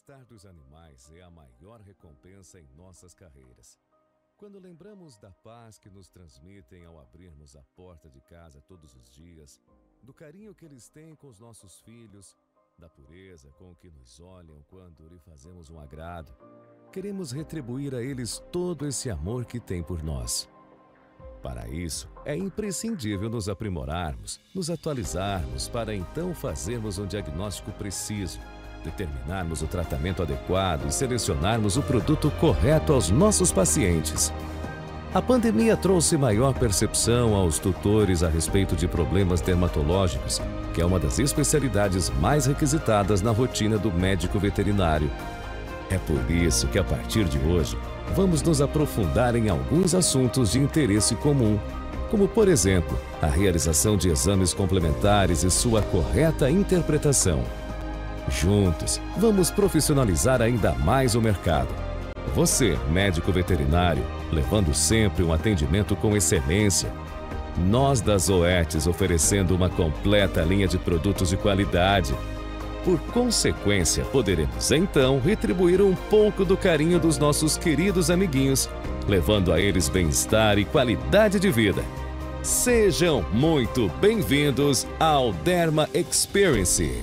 bem-estar dos animais é a maior recompensa em nossas carreiras. Quando lembramos da paz que nos transmitem ao abrirmos a porta de casa todos os dias, do carinho que eles têm com os nossos filhos, da pureza com que nos olham quando lhe fazemos um agrado, queremos retribuir a eles todo esse amor que têm por nós. Para isso, é imprescindível nos aprimorarmos, nos atualizarmos para então fazermos um diagnóstico preciso, determinarmos o tratamento adequado e selecionarmos o produto correto aos nossos pacientes. A pandemia trouxe maior percepção aos tutores a respeito de problemas dermatológicos, que é uma das especialidades mais requisitadas na rotina do médico veterinário. É por isso que, a partir de hoje, vamos nos aprofundar em alguns assuntos de interesse comum, como, por exemplo, a realização de exames complementares e sua correta interpretação. Juntos, vamos profissionalizar ainda mais o mercado. Você, médico veterinário, levando sempre um atendimento com excelência. Nós da Zoetis oferecendo uma completa linha de produtos de qualidade. Por consequência, poderemos então retribuir um pouco do carinho dos nossos queridos amiguinhos, levando a eles bem-estar e qualidade de vida. Sejam muito bem-vindos ao Derma Experience.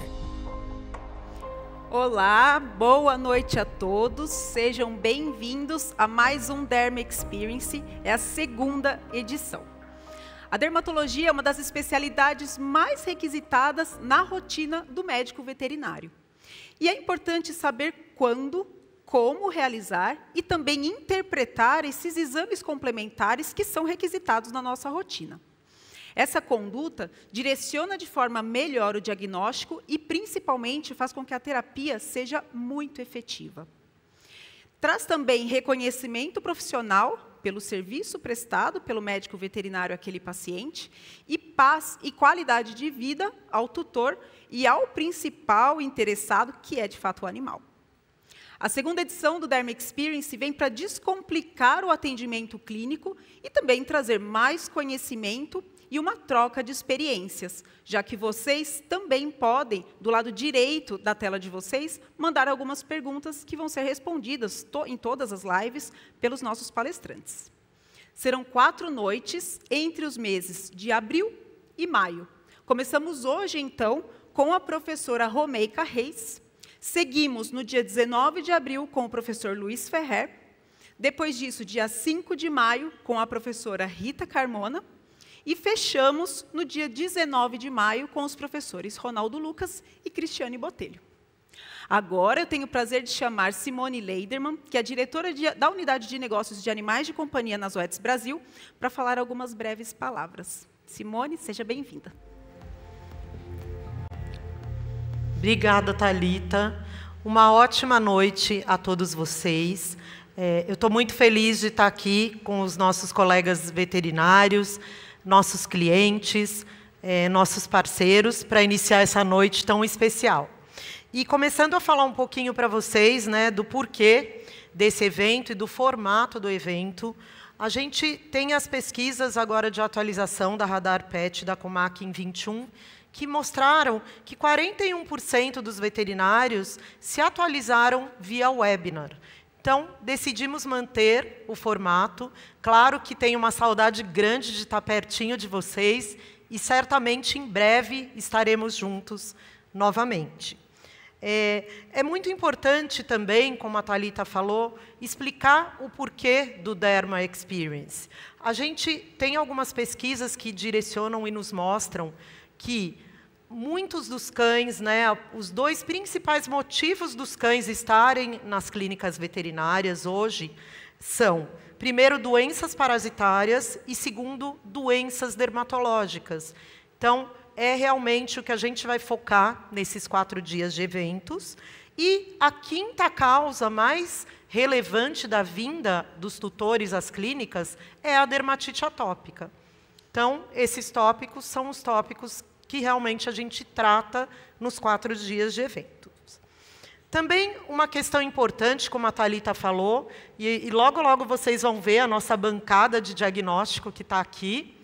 Olá, boa noite a todos, sejam bem-vindos a mais um Derma Experience, é a segunda edição. A dermatologia é uma das especialidades mais requisitadas na rotina do médico veterinário. E é importante saber quando, como realizar e também interpretar esses exames complementares que são requisitados na nossa rotina. Essa conduta direciona de forma melhor o diagnóstico e, principalmente, faz com que a terapia seja muito efetiva. Traz também reconhecimento profissional pelo serviço prestado pelo médico veterinário àquele paciente e paz e qualidade de vida ao tutor e ao principal interessado, que é, de fato, o animal. A segunda edição do Derma Experience vem para descomplicar o atendimento clínico e também trazer mais conhecimento e uma troca de experiências, já que vocês também podem, do lado direito da tela de vocês, mandar algumas perguntas que vão ser respondidas em todas as lives pelos nossos palestrantes. Serão 4 noites entre os meses de abril e maio. Começamos hoje, então, com a professora Romeica Reis, seguimos no dia 19 de abril com o professor Luiz Ferrer, depois disso, dia 5 de maio, com a professora Rita Carmona, e fechamos no dia 19 de maio com os professores Ronaldo Lucas e Cristiane Botelho. Agora eu tenho o prazer de chamar Simone Leiderman, que é a diretora da Unidade de Negócios de Animais de Companhia na Zoetis Brasil, para falar algumas breves palavras. Simone, seja bem-vinda. Obrigada, Thalita. Uma ótima noite a todos vocês. Eu estou muito feliz de estar aqui com os nossos colegas veterinários, nossos clientes, nossos parceiros, para iniciar essa noite tão especial. E começando a falar um pouquinho para vocês, do porquê desse evento e do formato do evento, a gente tem as pesquisas agora de atualização da Radar Pet da Comac em 21, que mostraram que 41% dos veterinários se atualizaram via webinar. Então, decidimos manter o formato. Claro que tenho uma saudade grande de estar pertinho de vocês e, certamente, em breve, estaremos juntos novamente. É muito importante também, como a Thalita falou, explicar o porquê do Derma Experience. A gente tem algumas pesquisas que direcionam e nos mostram que muitos dos cães, os 2 principais motivos dos cães estarem nas clínicas veterinárias hoje são, primeiro, doenças parasitárias e, segundo, doenças dermatológicas. Então, é realmente o que a gente vai focar nesses 4 dias de eventos. E a quinta causa mais relevante da vinda dos tutores às clínicas é a dermatite atópica. Então, esses tópicos são os tópicos que realmente a gente trata nos 4 dias de eventos. Também uma questão importante, como a Thalita falou, e logo, logo vocês vão ver a nossa bancada de diagnóstico que está aqui,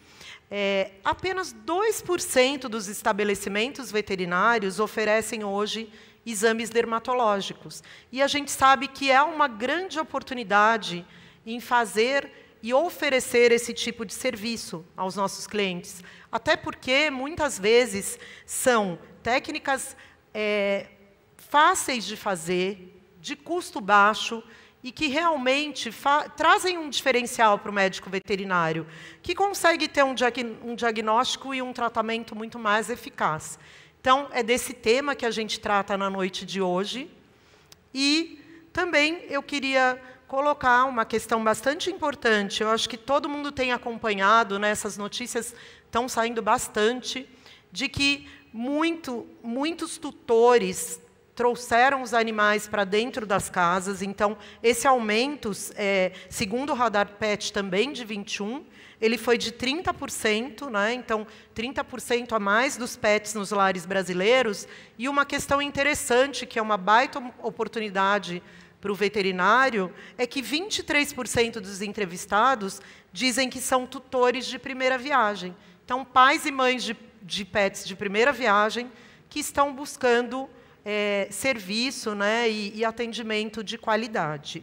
apenas 2% dos estabelecimentos veterinários oferecem hoje exames dermatológicos. E a gente sabe que é uma grande oportunidade em fazer e oferecer esse tipo de serviço aos nossos clientes. Até porque, muitas vezes, são técnicas fáceis de fazer, de custo baixo, e que realmente trazem um diferencial para o médico veterinário, que consegue ter um diagnóstico e um tratamento muito mais eficaz. Então, é desse tema que a gente trata na noite de hoje. E também eu queria colocar uma questão bastante importante. Eu acho que todo mundo tem acompanhado, né, essas notícias estão saindo bastante, de que muitos tutores trouxeram os animais para dentro das casas. Então, esse aumento, segundo o Radar Pet também de 21, ele foi de 30%, né? Então, 30% a mais dos pets nos lares brasileiros. E uma questão interessante, que é uma baita oportunidade para o veterinário, é que 23% dos entrevistados dizem que são tutores de primeira viagem. Então, pais e mães de pets de primeira viagem que estão buscando serviço, né, e atendimento de qualidade.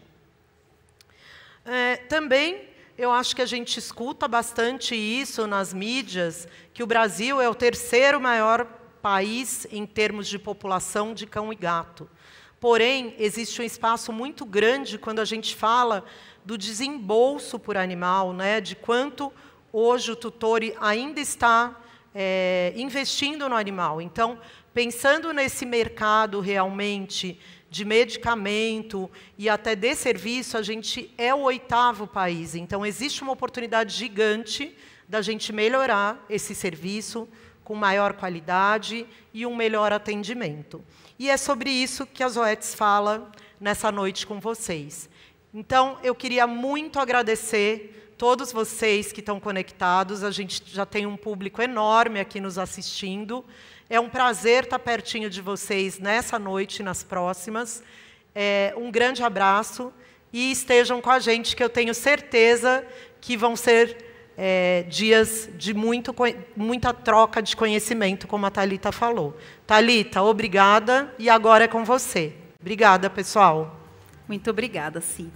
Também, eu acho que a gente escuta bastante isso nas mídias, que o Brasil é o terceiro maior país em termos de população de cão e gato. Porém, existe um espaço muito grande quando a gente fala do desembolso por animal, né, de quanto hoje o tutor ainda está investindo no animal. Então, pensando nesse mercado realmente de medicamento e até de serviço, a gente é o 8º país. Então, existe uma oportunidade gigante da gente melhorar esse serviço com maior qualidade e um melhor atendimento. E é sobre isso que a Zoetis fala nessa noite com vocês. Então, eu queria muito agradecer todos vocês que estão conectados. A gente já tem um público enorme aqui nos assistindo. É um prazer estar pertinho de vocês nessa noite e nas próximas. Um grande abraço e estejam com a gente, que eu tenho certeza que vão ser dias de muita troca de conhecimento, como a Thalita falou. Thalita, obrigada, e agora é com você. Obrigada, pessoal. Muito obrigada, Cí.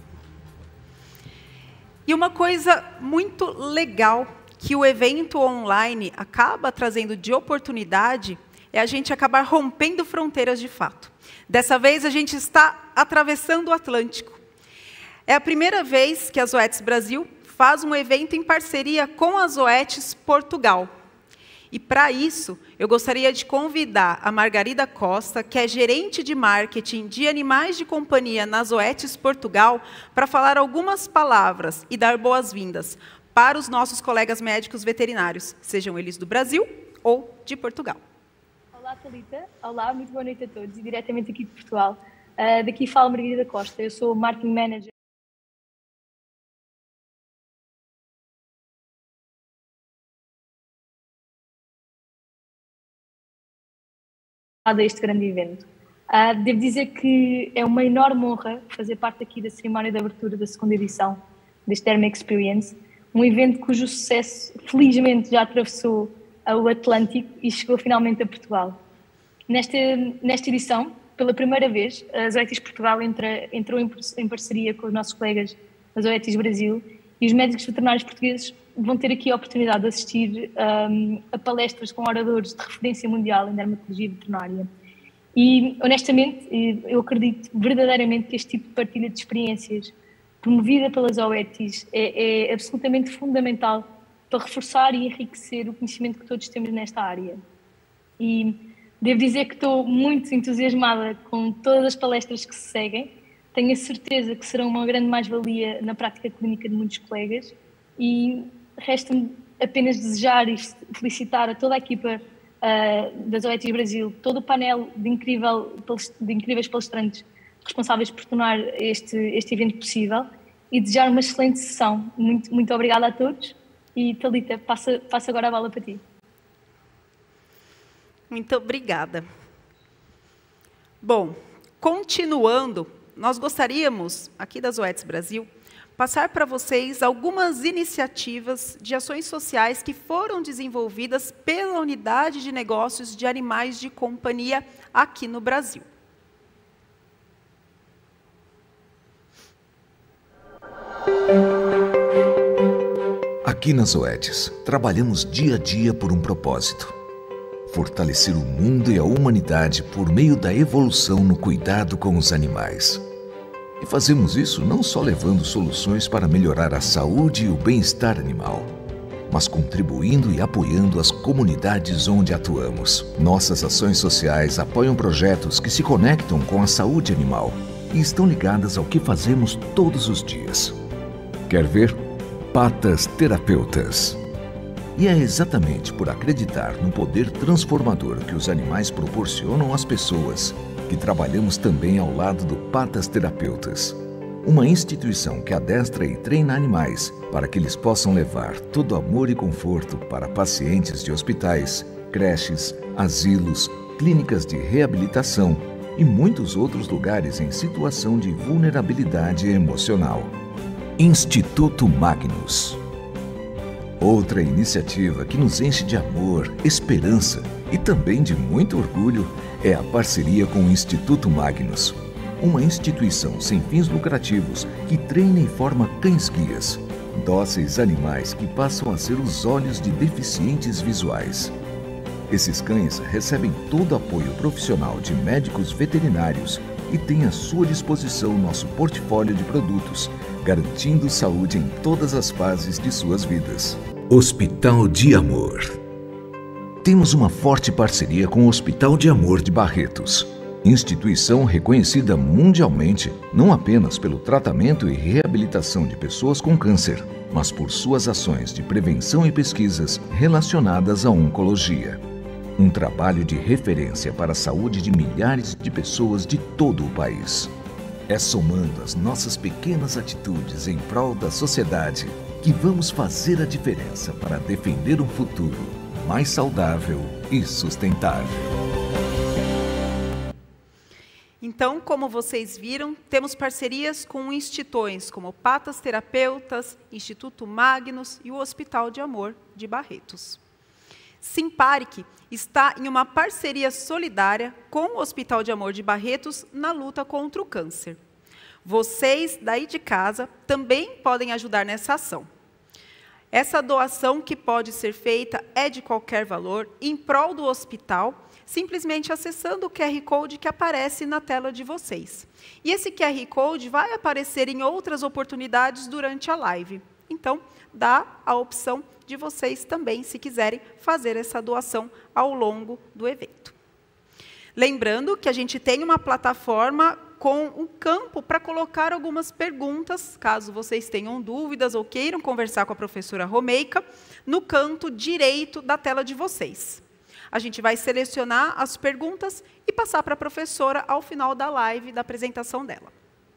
E uma coisa muito legal que o evento online acaba trazendo de oportunidade é a gente acabar rompendo fronteiras de fato. Dessa vez, a gente está atravessando o Atlântico. É a primeira vez que a Zoetis Brasil faz um evento em parceria com a Zoetis Portugal. E, para isso, eu gostaria de convidar a Margarida Costa, que é gerente de marketing de animais de companhia na Zoetis Portugal, para falar algumas palavras e dar boas-vindas para os nossos colegas médicos veterinários, sejam eles do Brasil ou de Portugal. Olá, Thalita. Olá, muito boa noite a todos e diretamente aqui de Portugal. Daqui fala Margarida Costa, eu sou Marketing Manager a este grande evento. Devo dizer que é uma enorme honra fazer parte aqui da cerimónia de abertura da segunda edição deste Derm Experience, um evento cujo sucesso, felizmente, já atravessou o Atlântico e chegou finalmente a Portugal. Nesta edição, pela primeira vez, a Zoetis Portugal entrou em parceria com os nossos colegas da Zoetis Brasil, e os médicos veterinários portugueses vão ter aqui a oportunidade de assistir a palestras com oradores de referência mundial em dermatologia veterinária. E, honestamente, eu acredito verdadeiramente que este tipo de partilha de experiências promovida pelas Zoetis é absolutamente fundamental para reforçar e enriquecer o conhecimento que todos temos nesta área. E devo dizer que estou muito entusiasmada com todas as palestras que se seguem. Tenho a certeza que serão uma grande mais-valia na prática clínica de muitos colegas e resta-me apenas desejar e felicitar a toda a equipa da Zoetis Brasil, todo o painel de incríveis palestrantes responsáveis por tornar este evento possível e desejar uma excelente sessão. Muito, muito obrigada a todos e, Thalita, passo agora a bola para ti. Muito obrigada. Bom, continuando, nós gostaríamos, aqui da Zoetis Brasil, passar para vocês algumas iniciativas de ações sociais que foram desenvolvidas pela Unidade de Negócios de Animais de Companhia aqui no Brasil. Aqui na Zoetis, trabalhamos dia a dia por um propósito: fortalecer o mundo e a humanidade por meio da evolução no cuidado com os animais. E fazemos isso não só levando soluções para melhorar a saúde e o bem-estar animal, mas contribuindo e apoiando as comunidades onde atuamos. Nossas ações sociais apoiam projetos que se conectam com a saúde animal e estão ligadas ao que fazemos todos os dias. Quer ver? Patas Terapeutas. E é exatamente por acreditar no poder transformador que os animais proporcionam às pessoas que trabalhamos também ao lado do Patas Terapeutas, uma instituição que adestra e treina animais para que eles possam levar todo amor e conforto para pacientes de hospitais, creches, asilos, clínicas de reabilitação e muitos outros lugares em situação de vulnerabilidade emocional. Instituto Magnus. Outra iniciativa que nos enche de amor, esperança e também de muito orgulho é a parceria com o Instituto Magnus, uma instituição sem fins lucrativos que treina e forma cães-guias, dóceis animais que passam a ser os olhos de deficientes visuais. Esses cães recebem todo o apoio profissional de médicos veterinários e têm à sua disposição nosso portfólio de produtos, garantindo saúde em todas as fases de suas vidas. Hospital de Amor. Temos uma forte parceria com o Hospital de Amor de Barretos, instituição reconhecida mundialmente não apenas pelo tratamento e reabilitação de pessoas com câncer, mas por suas ações de prevenção e pesquisas relacionadas à oncologia. Um trabalho de referência para a saúde de milhares de pessoas de todo o país. É somando as nossas pequenas atitudes em prol da sociedade que vamos fazer a diferença para defender um futuro mais saudável e sustentável. Então, como vocês viram, temos parcerias com instituições como Patas Terapeutas, Instituto Magnus e o Hospital de Amor de Barretos. Simparic está em uma parceria solidária com o Hospital de Amor de Barretos na luta contra o câncer. Vocês, daí de casa, também podem ajudar nessa ação. Essa doação que pode ser feita é de qualquer valor, em prol do hospital, simplesmente acessando o QR Code que aparece na tela de vocês. E esse QR Code vai aparecer em outras oportunidades durante a live. Então, dá a opção de vocês também, se quiserem, fazer essa doação ao longo do evento. Lembrando que a gente tem uma plataforma com um campo para colocar algumas perguntas, caso vocês tenham dúvidas ou queiram conversar com a professora Romeica, no canto direito da tela de vocês. A gente vai selecionar as perguntas e passar para a professora ao final da live, da apresentação dela.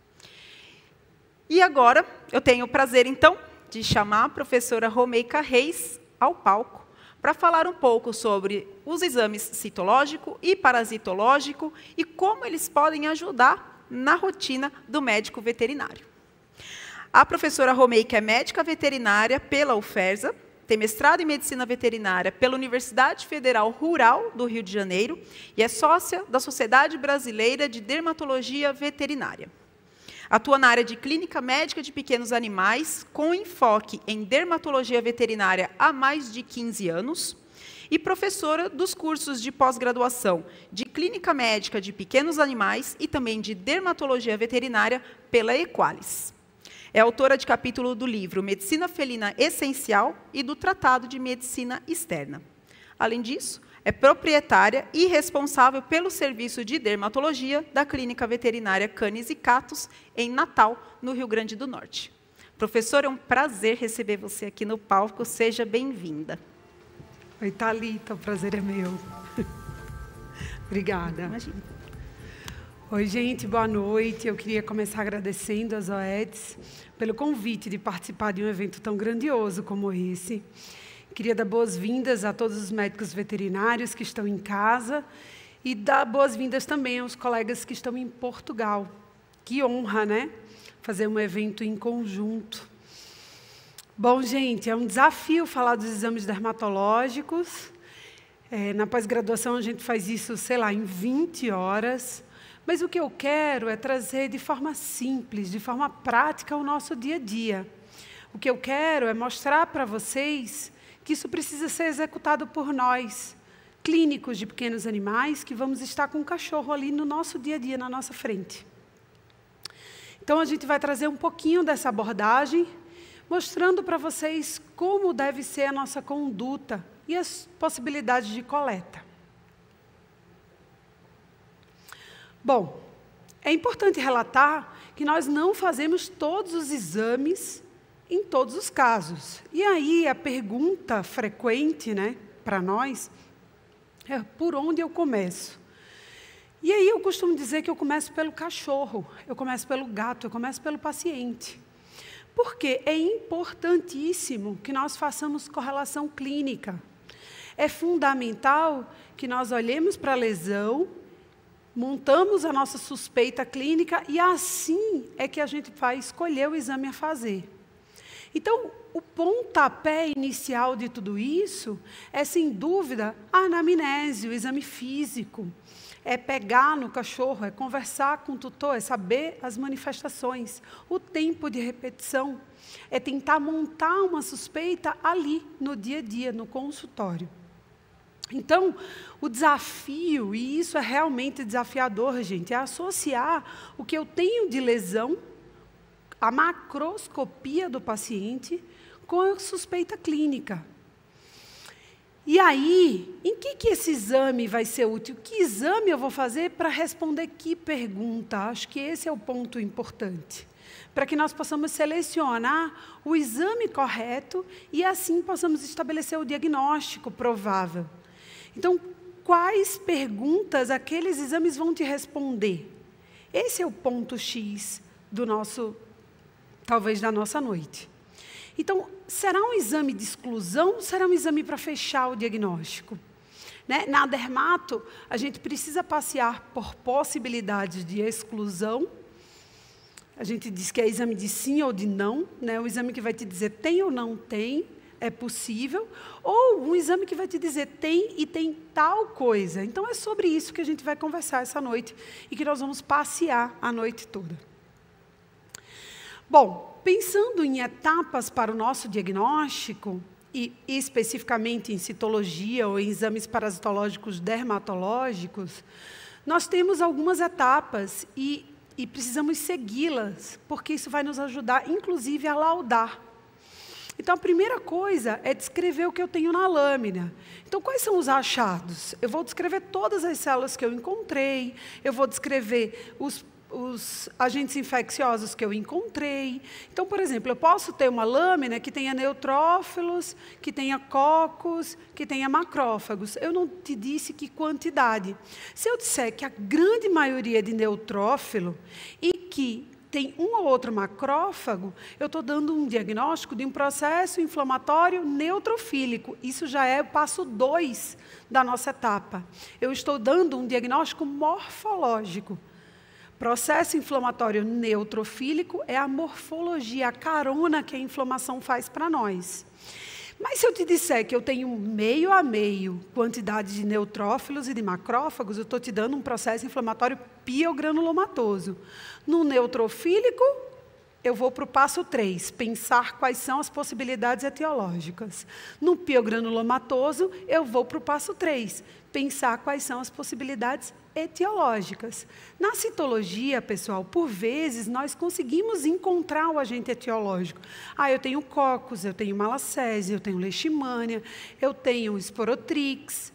E agora, eu tenho o prazer, então, de chamar a professora Romeica Reis ao palco para falar um pouco sobre os exames citológico e parasitológico e como eles podem ajudar na rotina do médico veterinário. A professora Romeica é médica veterinária pela UFERSA, tem mestrado em medicina veterinária pela Universidade Federal Rural do Rio de Janeiro e é sócia da Sociedade Brasileira de Dermatologia Veterinária. Atua na área de clínica médica de pequenos animais, com enfoque em dermatologia veterinária há mais de 15 anos, e professora dos cursos de pós-graduação de clínica médica de pequenos animais e também de dermatologia veterinária pela Equalis. É autora de capítulo do livro Medicina Felina Essencial e do Tratado de Medicina Externa. Além disso, é proprietária e responsável pelo serviço de dermatologia da Clínica Veterinária Canis e Catos, em Natal, no Rio Grande do Norte. Professora, é um prazer receber você aqui no palco. Seja bem-vinda. Oi, Thalita, o prazer é meu. Obrigada. Imagina. Oi, gente, boa noite. Eu queria começar agradecendo a Zoetis pelo convite de participar de um evento tão grandioso como esse. Queria dar boas-vindas a todos os médicos veterinários que estão em casa e dar boas-vindas também aos colegas que estão em Portugal. Que honra, né? Fazer um evento em conjunto. Bom, gente, é um desafio falar dos exames dermatológicos. Na pós-graduação a gente faz isso, sei lá, em 20 horas. Mas o que eu quero é trazer de forma simples, de forma prática, o nosso dia a dia. O que eu quero é mostrar para vocês que isso precisa ser executado por nós, clínicos de pequenos animais, que vamos estar com o cachorro ali no nosso dia a dia, na nossa frente. Então, a gente vai trazer um pouquinho dessa abordagem, mostrando para vocês como deve ser a nossa conduta e as possibilidades de coleta. Bom, é importante relatar que nós não fazemos todos os exames em todos os casos. E aí, a pergunta frequente, né, para nós é por onde eu começo? E aí eu costumo dizer que eu começo pelo cachorro, eu começo pelo gato, eu começo pelo paciente. Porque é importantíssimo que nós façamos correlação clínica. É fundamental que nós olhemos para a lesão, montamos a nossa suspeita clínica e assim é que a gente vai escolher o exame a fazer. Então, o pontapé inicial de tudo isso é, sem dúvida, a anamnese, o exame físico. É pegar no cachorro, é conversar com o tutor, é saber as manifestações, o tempo de repetição. É tentar montar uma suspeita ali, no dia a dia, no consultório. Então, o desafio, e isso é realmente desafiador, gente, é associar o que eu tenho de lesão, a macroscopia do paciente, com a suspeita clínica. E aí, em que esse exame vai ser útil? Que exame eu vou fazer para responder que pergunta? Acho que esse é o ponto importante. Para que nós possamos selecionar o exame correto e assim possamos estabelecer o diagnóstico provável. Então, quais perguntas aqueles exames vão te responder? Esse é o ponto X do nosso, talvez, da nossa noite. Então, será um exame de exclusão ou será um exame para fechar o diagnóstico? Né? Na dermato, a gente precisa passear por possibilidades de exclusão. A gente diz que é exame de sim ou de não, né? O exame que vai te dizer tem ou não tem, é possível, ou um exame que vai te dizer tem e tem tal coisa. Então, é sobre isso que a gente vai conversar essa noite e que nós vamos passear a noite toda. Bom, pensando em etapas para o nosso diagnóstico, e especificamente em citologia ou em exames parasitológicos dermatológicos, nós temos algumas etapas e precisamos segui-las, porque isso vai nos ajudar, inclusive, a laudar. Então, a primeira coisa é descrever o que eu tenho na lâmina. Então, quais são os achados? Eu vou descrever todas as células que eu encontrei, eu vou descrever os agentes infecciosos que eu encontrei. Então, por exemplo, eu posso ter uma lâmina que tenha neutrófilos, que tenha cocos, que tenha macrófagos. Eu não te disse que quantidade. Se eu disser que a grande maioria é de neutrófilo e que tem um ou outro macrófago, eu estou dando um diagnóstico de um processo inflamatório neutrofílico. Isso já é o passo 2 da nossa etapa. Eu estou dando um diagnóstico morfológico. Processo inflamatório neutrofílico é a morfologia, a carona que a inflamação faz para nós. Mas se eu te disser que eu tenho meio a meio quantidade de neutrófilos e de macrófagos, eu estou te dando um processo inflamatório piogranulomatoso. No neutrofílico, eu vou para o passo 3, pensar quais são as possibilidades etiológicas. No piogranulomatoso, eu vou para o passo 3, pensar quais são as possibilidades etiológicas. Na citologia, pessoal, por vezes, nós conseguimos encontrar o agente etiológico. Eu tenho cocos, eu tenho malacésia, eu tenho leishmania, eu tenho esporotrix,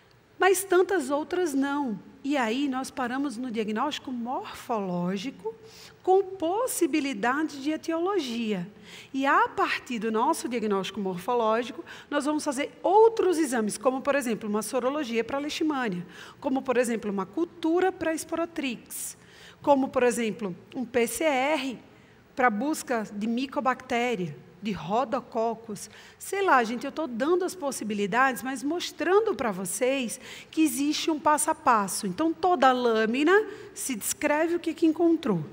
mas tantas outras não. E aí nós paramos no diagnóstico morfológico com possibilidade de etiologia. E a partir do nosso diagnóstico morfológico, nós vamos fazer outros exames, como, por exemplo, uma sorologia para leishmania, como, por exemplo, uma cultura para esporotrix, como, por exemplo, um PCR para busca de micobactéria, de rodococos. Sei lá, gente, eu estou dando as possibilidades, mas mostrando para vocês que existe um passo a passo. Então, toda lâmina se descreve o que encontrou.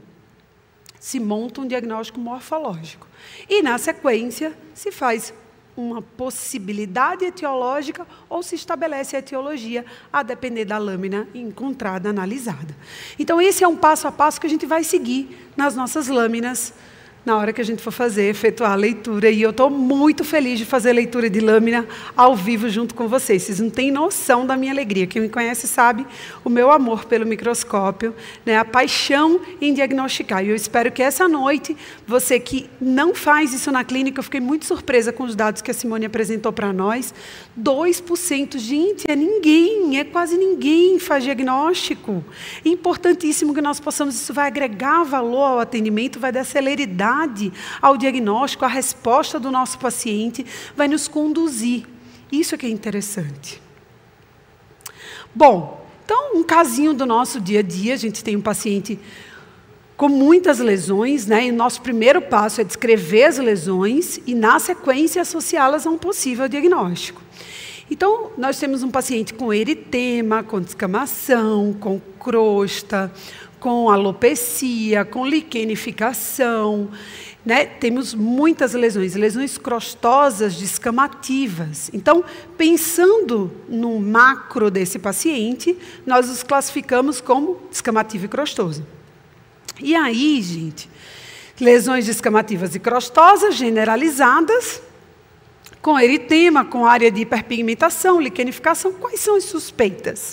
Se monta um diagnóstico morfológico. E, na sequência, se faz uma possibilidade etiológica ou se estabelece a etiologia, a depender da lâmina encontrada, analisada. Então, esse é um passo a passo que a gente vai seguir nas nossas lâminas na hora que a gente for efetuar a leitura. E eu estou muito feliz de fazer a leitura de lâmina ao vivo junto com vocês. Vocês não têm noção da minha alegria. Quem me conhece sabe o meu amor pelo microscópio, né, a paixão em diagnosticar. E eu espero que essa noite, você que não faz isso na clínica, eu fiquei muito surpresa com os dados que a Simone apresentou para nós. 2%, gente, é ninguém, é quase ninguém faz diagnóstico. É importantíssimo que nós possamos, isso vai agregar valor ao atendimento, vai dar celeridade ao diagnóstico, a resposta do nosso paciente, vai nos conduzir. Isso é que é interessante. Bom, então, um casinho do nosso dia a dia, a gente tem um paciente com muitas lesões, né? E o nosso primeiro passo é descrever as lesões e, na sequência, associá-las a um possível diagnóstico. Então, nós temos um paciente com eritema, com descamação, com crosta, com alopecia, com liquenificação, né? Temos muitas lesões, lesões crostosas descamativas. Então, pensando no macro desse paciente, nós os classificamos como descamativo e crostoso. E aí, gente, lesões descamativas e crostosas generalizadas, com eritema, com área de hiperpigmentação, liquenificação, quais são as suspeitas?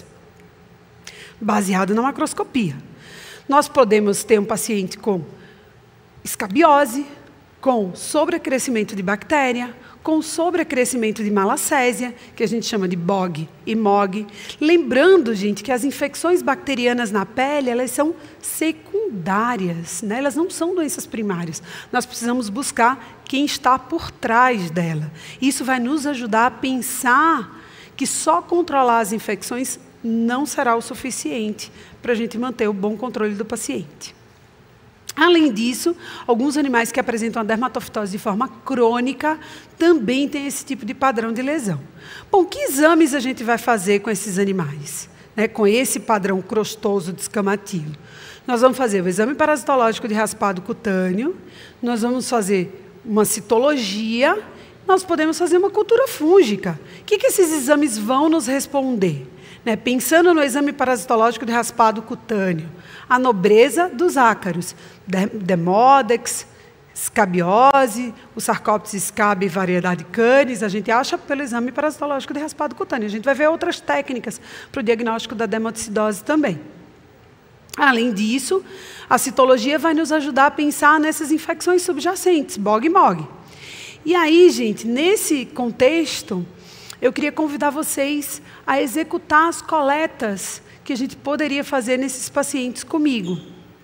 Baseado na macroscopia. Nós podemos ter um paciente com escabiose, com sobrecrescimento de bactéria, com sobrecrescimento de malacésia, que a gente chama de BOG e MOG. Lembrando, gente, que as infecções bacterianas na pele, elas são secundárias, né? Elas não são doenças primárias. Nós precisamos buscar quem está por trás dela. Isso vai nos ajudar a pensar que só controlar as infecções não será o suficiente para a gente manter o bom controle do paciente. Além disso, alguns animais que apresentam a dermatofitose de forma crônica também têm esse tipo de padrão de lesão. Bom, que exames a gente vai fazer com esses animais, né, com esse padrão crostoso descamativo? Nós vamos fazer o exame parasitológico de raspado cutâneo, nós vamos fazer uma citologia, nós podemos fazer uma cultura fúngica. O que esses exames vão nos responder? Pensando no exame parasitológico de raspado cutâneo, a nobreza dos ácaros, Demodex, escabiose, o Sarcoptes scabi variedade canis, a gente acha pelo exame parasitológico de raspado cutâneo. A gente vai ver outras técnicas para o diagnóstico da dermatocidose também. Além disso, a citologia vai nos ajudar a pensar nessas infecções subjacentes, BOG e MOG. E aí, gente, nesse contexto, eu queria convidar vocês a executar as coletas que a gente poderia fazer nesses pacientes comigo.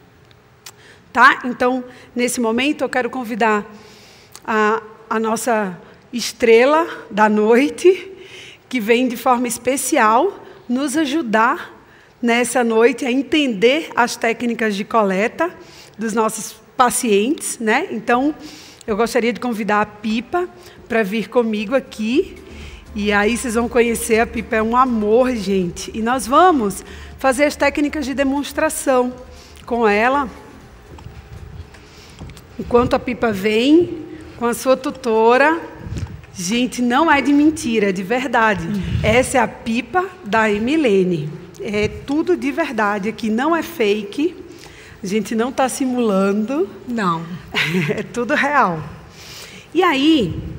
Tá? Então, nesse momento, eu quero convidar a nossa estrela da noite, que vem de forma especial nos ajudar nessa noite a entender as técnicas de coleta dos nossos pacientes, né? Então, eu gostaria de convidar a Pipa para vir comigo aqui. E aí vocês vão conhecer, a Pipa é um amor, gente. E nós vamos fazer as técnicas de demonstração com ela. Enquanto a Pipa vem com a sua tutora. Gente, não é de mentira, é de verdade. Essa é a Pipa da Emilene. É tudo de verdade aqui, não é fake. A gente não está simulando. Não. É tudo real. E aí,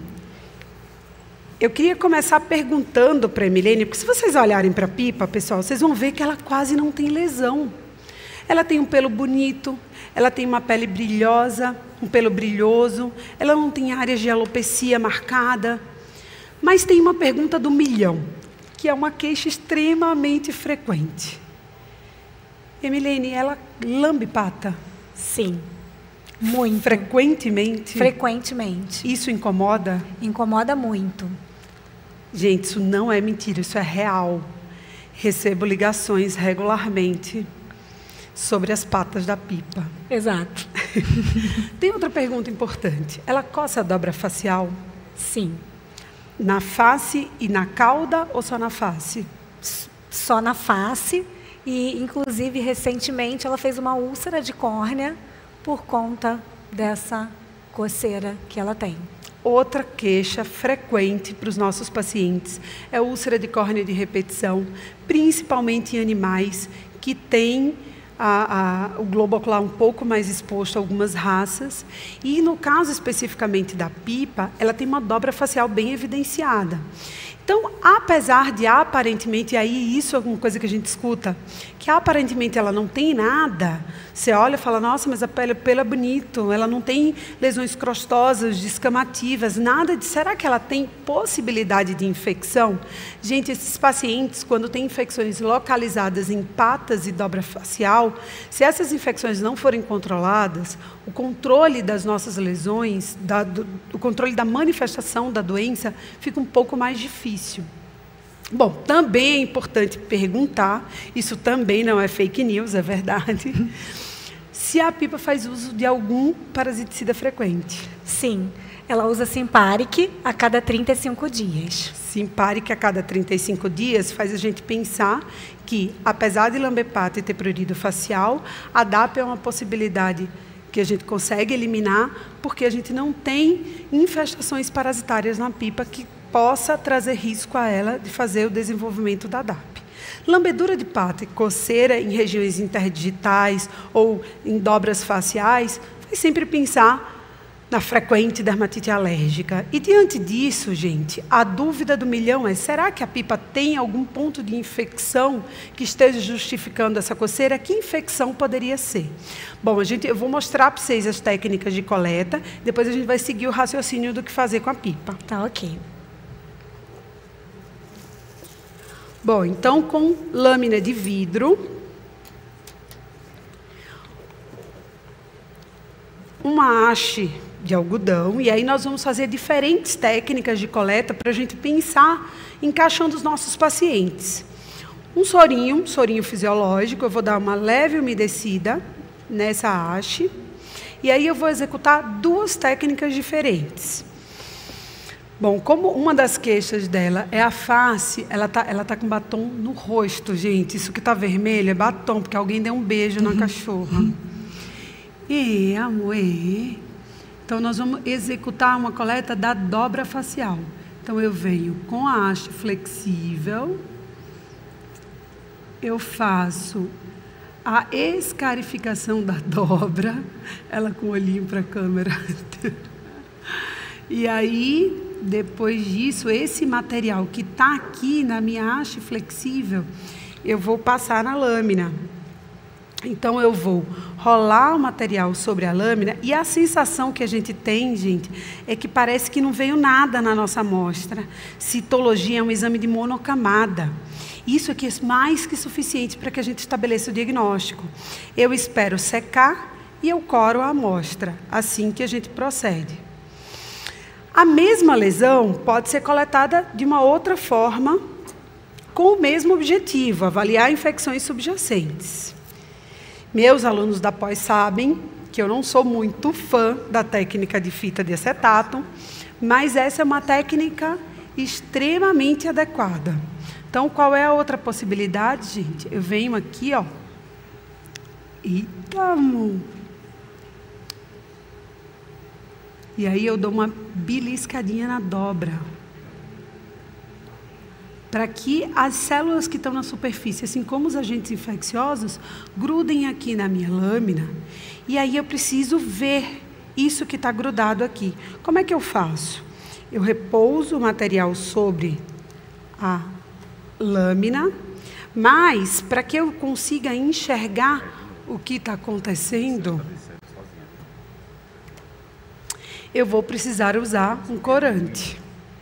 eu queria começar perguntando para a Emilene, porque se vocês olharem para a Pipa, pessoal, vocês vão ver que ela quase não tem lesão. Ela tem um pelo bonito, ela tem uma pele brilhosa, um pelo brilhoso, ela não tem áreas de alopecia marcada. Mas tem uma pergunta do milhão, que é uma queixa extremamente frequente. Emilene, ela lambe pata? Sim, muito. Frequentemente? Frequentemente. Isso incomoda? Incomoda muito. Gente, isso não é mentira, isso é real. Recebo ligações regularmente sobre as patas da Pipa. Exato. Tem outra pergunta importante. Ela coça a dobra facial? Sim. Na face e na cauda ou só na face? Só na face. E, inclusive, recentemente, ela fez uma úlcera de córnea por conta dessa coceira que ela tem. Outra queixa frequente para os nossos pacientes é a úlcera de córnea de repetição, principalmente em animais que têm o globo ocular um pouco mais exposto a algumas raças. E, no caso especificamente da pipa, ela tem uma dobra facial bem evidenciada. Então, apesar de aparentemente, e aí isso é uma coisa que a gente escuta, que aparentemente ela não tem nada, você olha e fala, nossa, mas a pele é bonito, ela não tem lesões crostosas, descamativas, nada de... Será que ela tem possibilidade de infecção? Gente, esses pacientes, quando têm infecções localizadas em patas e dobra facial, se essas infecções não forem controladas, o controle das nossas lesões, o controle da manifestação da doença, fica um pouco mais difícil. Bom, também é importante perguntar, isso também não é fake news, é verdade, se a pipa faz uso de algum parasiticida frequente. Sim, ela usa Simparic a cada 35 dias. Simparic a cada 35 dias faz a gente pensar que, apesar de lamber pata e ter prurido facial, a DAP é uma possibilidade que a gente consegue eliminar, porque a gente não tem infestações parasitárias na pipa que possa trazer risco a ela de fazer o desenvolvimento da DAP. Lambedura de pata e coceira em regiões interdigitais ou em dobras faciais, vai sempre pensar na frequente dermatite alérgica. E, diante disso, gente, a dúvida do milhão é, será que a pipa tem algum ponto de infecção que esteja justificando essa coceira? Que infecção poderia ser? Bom, eu vou mostrar para vocês as técnicas de coleta, depois a gente vai seguir o raciocínio do que fazer com a pipa. Tá, ok. Bom, então, com lâmina de vidro, uma haste de algodão, e aí nós vamos fazer diferentes técnicas de coleta para a gente pensar encaixando os nossos pacientes. Um sorinho fisiológico, eu vou dar uma leve umedecida nessa haste, e aí eu vou executar duas técnicas diferentes. Bom, como uma das queixas dela é a face, ela tá com batom no rosto, gente. Isso que está vermelho é batom, porque alguém deu um beijo na cachorra. E, amor, então nós vamos executar uma coleta da dobra facial. Então eu venho com a haste flexível, eu faço a escarificação da dobra, ela com o olhinho para a câmera. E aí, depois disso, esse material que está aqui na minha haste flexível, eu vou passar na lâmina. Então, eu vou rolar o material sobre a lâmina e a sensação que a gente tem, gente, é que parece que não veio nada na nossa amostra. Citologia é um exame de monocamada. Isso aqui é mais que suficiente para que a gente estabeleça o diagnóstico. Eu espero secar e eu coro a amostra, assim que a gente procede. A mesma lesão pode ser coletada de uma outra forma, com o mesmo objetivo, avaliar infecções subjacentes. Meus alunos da pós sabem que eu não sou muito fã da técnica de fita de acetato, mas essa é uma técnica extremamente adequada. Então, qual é a outra possibilidade, gente? Eu venho aqui, ó. Eita, amor. E aí eu dou uma beliscadinha na dobra. Para que as células que estão na superfície, assim como os agentes infecciosos, grudem aqui na minha lâmina. E aí eu preciso ver isso que está grudado aqui. Como é que eu faço? Eu repouso o material sobre a lâmina, mas para que eu consiga enxergar o que está acontecendo, eu vou precisar usar um corante.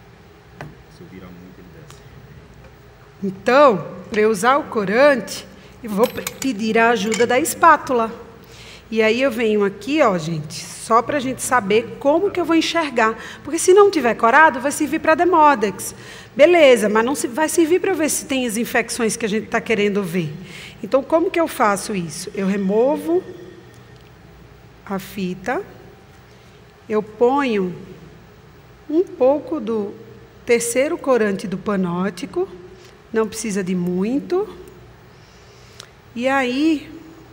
Então, para eu usar o corante, eu vou pedir a ajuda da espátula. E aí eu venho aqui, ó, gente, só para a gente saber como que eu vou enxergar. Porque se não tiver corado, vai servir para Demodex. Beleza, mas não vai servir para ver se tem as infecções que a gente está querendo ver. Então, como que eu faço isso? Eu removo a fita. Eu ponho um pouco do terceiro corante do panótico, não precisa de muito. E aí,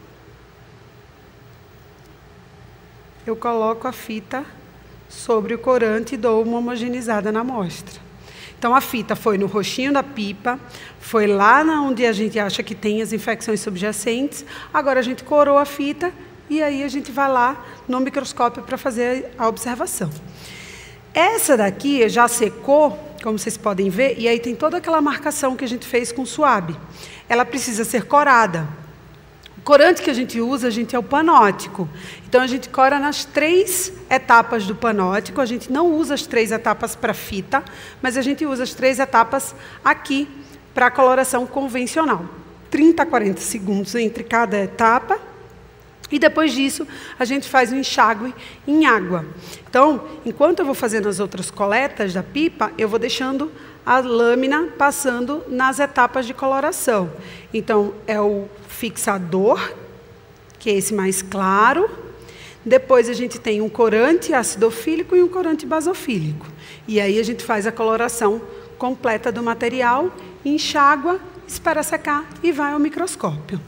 eu coloco a fita sobre o corante e dou uma homogeneizada na amostra. Então, a fita foi no roxinho da pipa, foi lá onde a gente acha que tem as infecções subjacentes, agora a gente corou a fita e aí a gente vai lá no microscópio para fazer a observação. Essa daqui já secou, como vocês podem ver, e aí tem toda aquela marcação que a gente fez com suave. Ela precisa ser corada. O corante que a gente usa, é o panótico. Então, a gente cora nas 3 etapas do panótico. A gente não usa as 3 etapas para fita, mas a gente usa as 3 etapas aqui para a coloração convencional. 30 a 40 segundos entre cada etapa. E depois disso, a gente faz um enxágue em água. Então, enquanto eu vou fazendo as outras coletas da pipa, eu vou deixando a lâmina passando nas etapas de coloração. Então, é o fixador, que é esse mais claro. Depois, a gente tem um corante acidofílico e um corante basofílico. E aí, a gente faz a coloração completa do material, enxágua, espera secar e vai ao microscópio.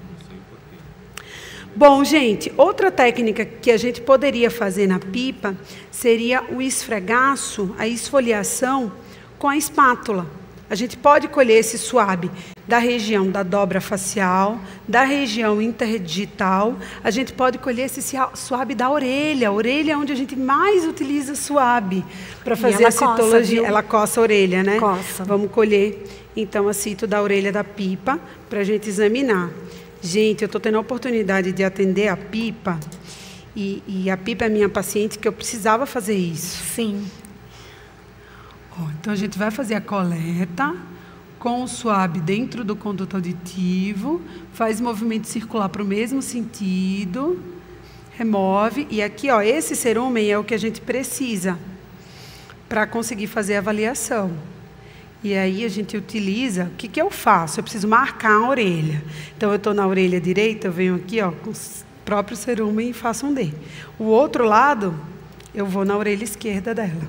Bom, gente, outra técnica que a gente poderia fazer na pipa seria o esfregaço, a esfoliação com a espátula. A gente pode colher esse suave da região da dobra facial, da região interdigital. A gente pode colher esse suave da orelha. A orelha é onde a gente mais utiliza suave para fazer a citologia. Ela coça a orelha, né? Coça. Vamos colher, então, a cito da orelha da pipa para a gente examinar. Gente, eu estou tendo a oportunidade de atender a pipa, e a pipa é minha paciente, que eu precisava fazer isso. Sim. Então, a gente vai fazer a coleta com o suave dentro do conduto auditivo, faz movimento circular para o mesmo sentido, remove, e aqui, ó, esse cerumen é o que a gente precisa para conseguir fazer a avaliação. E aí a gente utiliza, o que eu faço? Eu preciso marcar a orelha. Então, eu estou na orelha direita, eu venho aqui, ó, com o próprio cerumen e faço um D. O outro lado, eu vou na orelha esquerda dela.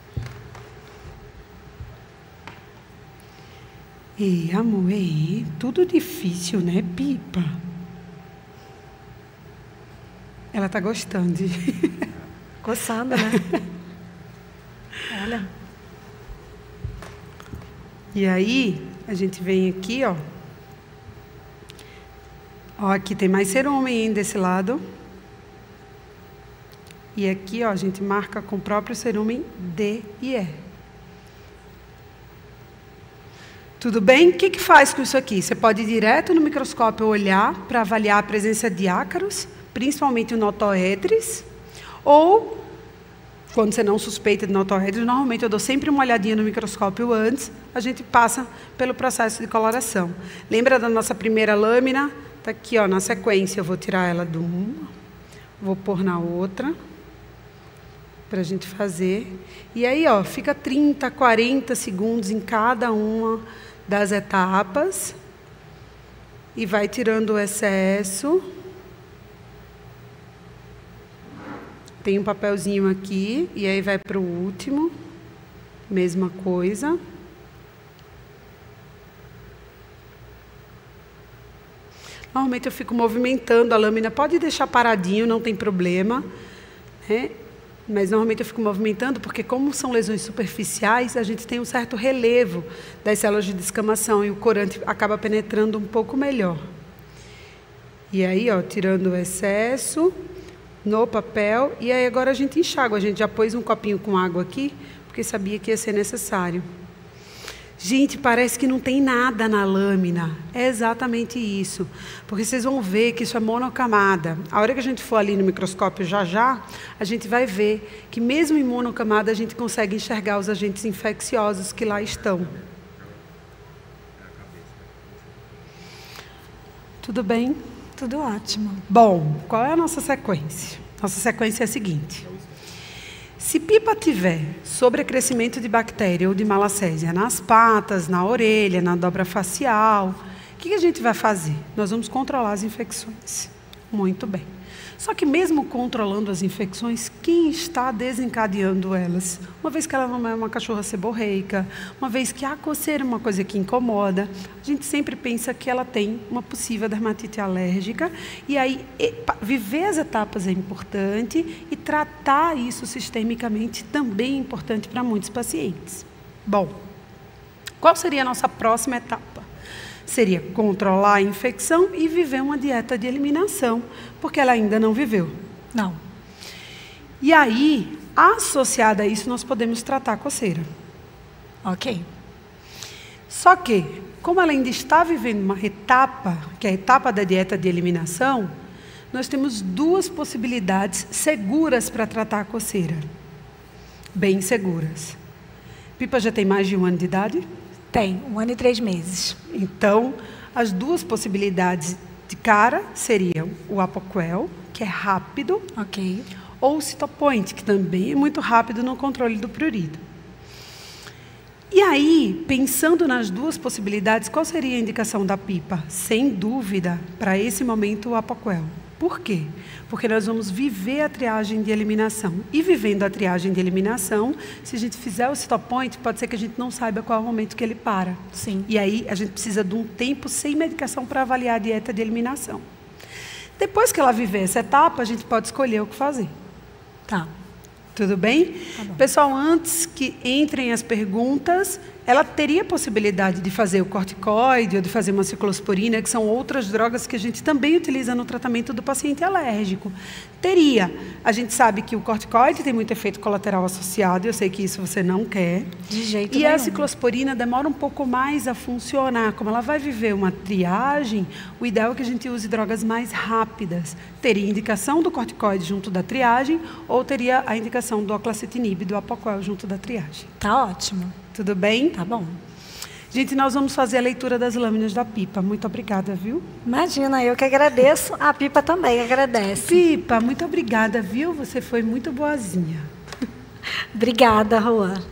E, amor, tudo difícil, né, pipa? Ela está gostando de... Coçando, né? Olha... E aí, a gente vem aqui, ó. Ó, aqui tem mais cerumen desse lado. E aqui, ó, a gente marca com o próprio cerumen D e E. Tudo bem? O que faz com isso aqui? Você pode ir direto no microscópio olhar para avaliar a presença de ácaros, principalmente o notoedris, ou... Quando você não suspeita de notoedris, normalmente eu dou sempre uma olhadinha no microscópio antes, a gente passa pelo processo de coloração. Lembra da nossa primeira lâmina? Está aqui, ó, na sequência. Eu vou tirar ela de uma, vou pôr na outra, para a gente fazer. E aí, ó, fica 30, 40 segundos em cada uma das etapas, e vai tirando o excesso. Tem um papelzinho aqui, e aí vai para o último. Mesma coisa. Normalmente eu fico movimentando a lâmina. Pode deixar paradinho, não tem problema, né? Mas normalmente eu fico movimentando, porque como são lesões superficiais, a gente tem um certo relevo das células de descamação, e o corante acaba penetrando um pouco melhor. E aí, ó, tirando o excesso... no papel, e aí agora a gente enxágua. A gente já pôs um copinho com água aqui, porque sabia que ia ser necessário. Gente, parece que não tem nada na lâmina. É exatamente isso. Porque vocês vão ver que isso é monocamada. A hora que a gente for ali no microscópio já, a gente vai ver que mesmo em monocamada a gente consegue enxergar os agentes infecciosos que lá estão. Tudo bem? Tudo ótimo. Bom, qual é a nossa sequência? Nossa sequência é a seguinte. Se pipa tiver sobrecrescimento de bactéria ou de malacésia nas patas, na orelha, na dobra facial, o que a gente vai fazer? Nós vamos controlar as infecções. Muito bem. Só que mesmo controlando as infecções, quem está desencadeando elas? Uma vez que ela não é uma cachorra seborreica, uma vez que a coceira é uma coisa que incomoda, a gente sempre pensa que ela tem uma possível dermatite alérgica, e aí viver as etapas é importante, e tratar isso sistemicamente também é importante para muitos pacientes. Bom, Qual seria a nossa próxima etapa? Seria controlar a infecção e viver uma dieta de eliminação, porque ela ainda não viveu. Não. E aí, associada a isso, nós podemos tratar a coceira. Ok. Só que, como ela ainda está vivendo uma etapa, que é a etapa da dieta de eliminação, nós temos 2 possibilidades seguras para tratar a coceira. Bem seguras. Pipa já tem mais de 1 ano de idade? Tem, 1 ano e 3 meses. Então, as 2 possibilidades de cara seriam o Apoquel, que é rápido, Ok. ou o Cytopoint, que também é muito rápido no controle do prurido. E aí, pensando nas 2 possibilidades, qual seria a indicação da pipa? Sem dúvida, para esse momento, o Apoquel. Por quê? Porque nós vamos viver a triagem de eliminação. E vivendo a triagem de eliminação, se a gente fizer o Cytopoint, pode ser que a gente não saiba qual é o momento que ele para. Sim. E aí, a gente precisa de um tempo sem medicação para avaliar a dieta de eliminação. Depois que ela viver essa etapa, a gente pode escolher o que fazer. Tá. Tudo bem? Tá bom. Pessoal, antes que entrem as perguntas, ela teria a possibilidade de fazer o corticoide ou de fazer uma ciclosporina, que são outras drogas que a gente também utiliza no tratamento do paciente alérgico. Teria. A gente sabe que o corticoide tem muito efeito colateral associado, eu sei que isso você não quer. De jeito E nenhum. a ciclosporina demora um pouco mais a funcionar. Como ela vai viver uma triagem, o ideal é que a gente use drogas mais rápidas. Teria indicação do corticoide junto da triagem ou teria a indicação do oclacitinib, do Apoquel junto da triagem. Tá ótimo. Tudo bem? Tá bom. Gente, nós vamos fazer a leitura das lâminas da Pipa. Muito obrigada, viu? Imagina, eu que agradeço. A Pipa também agradece. Pipa, muito obrigada, viu? Você foi muito boazinha. Obrigada, Juan.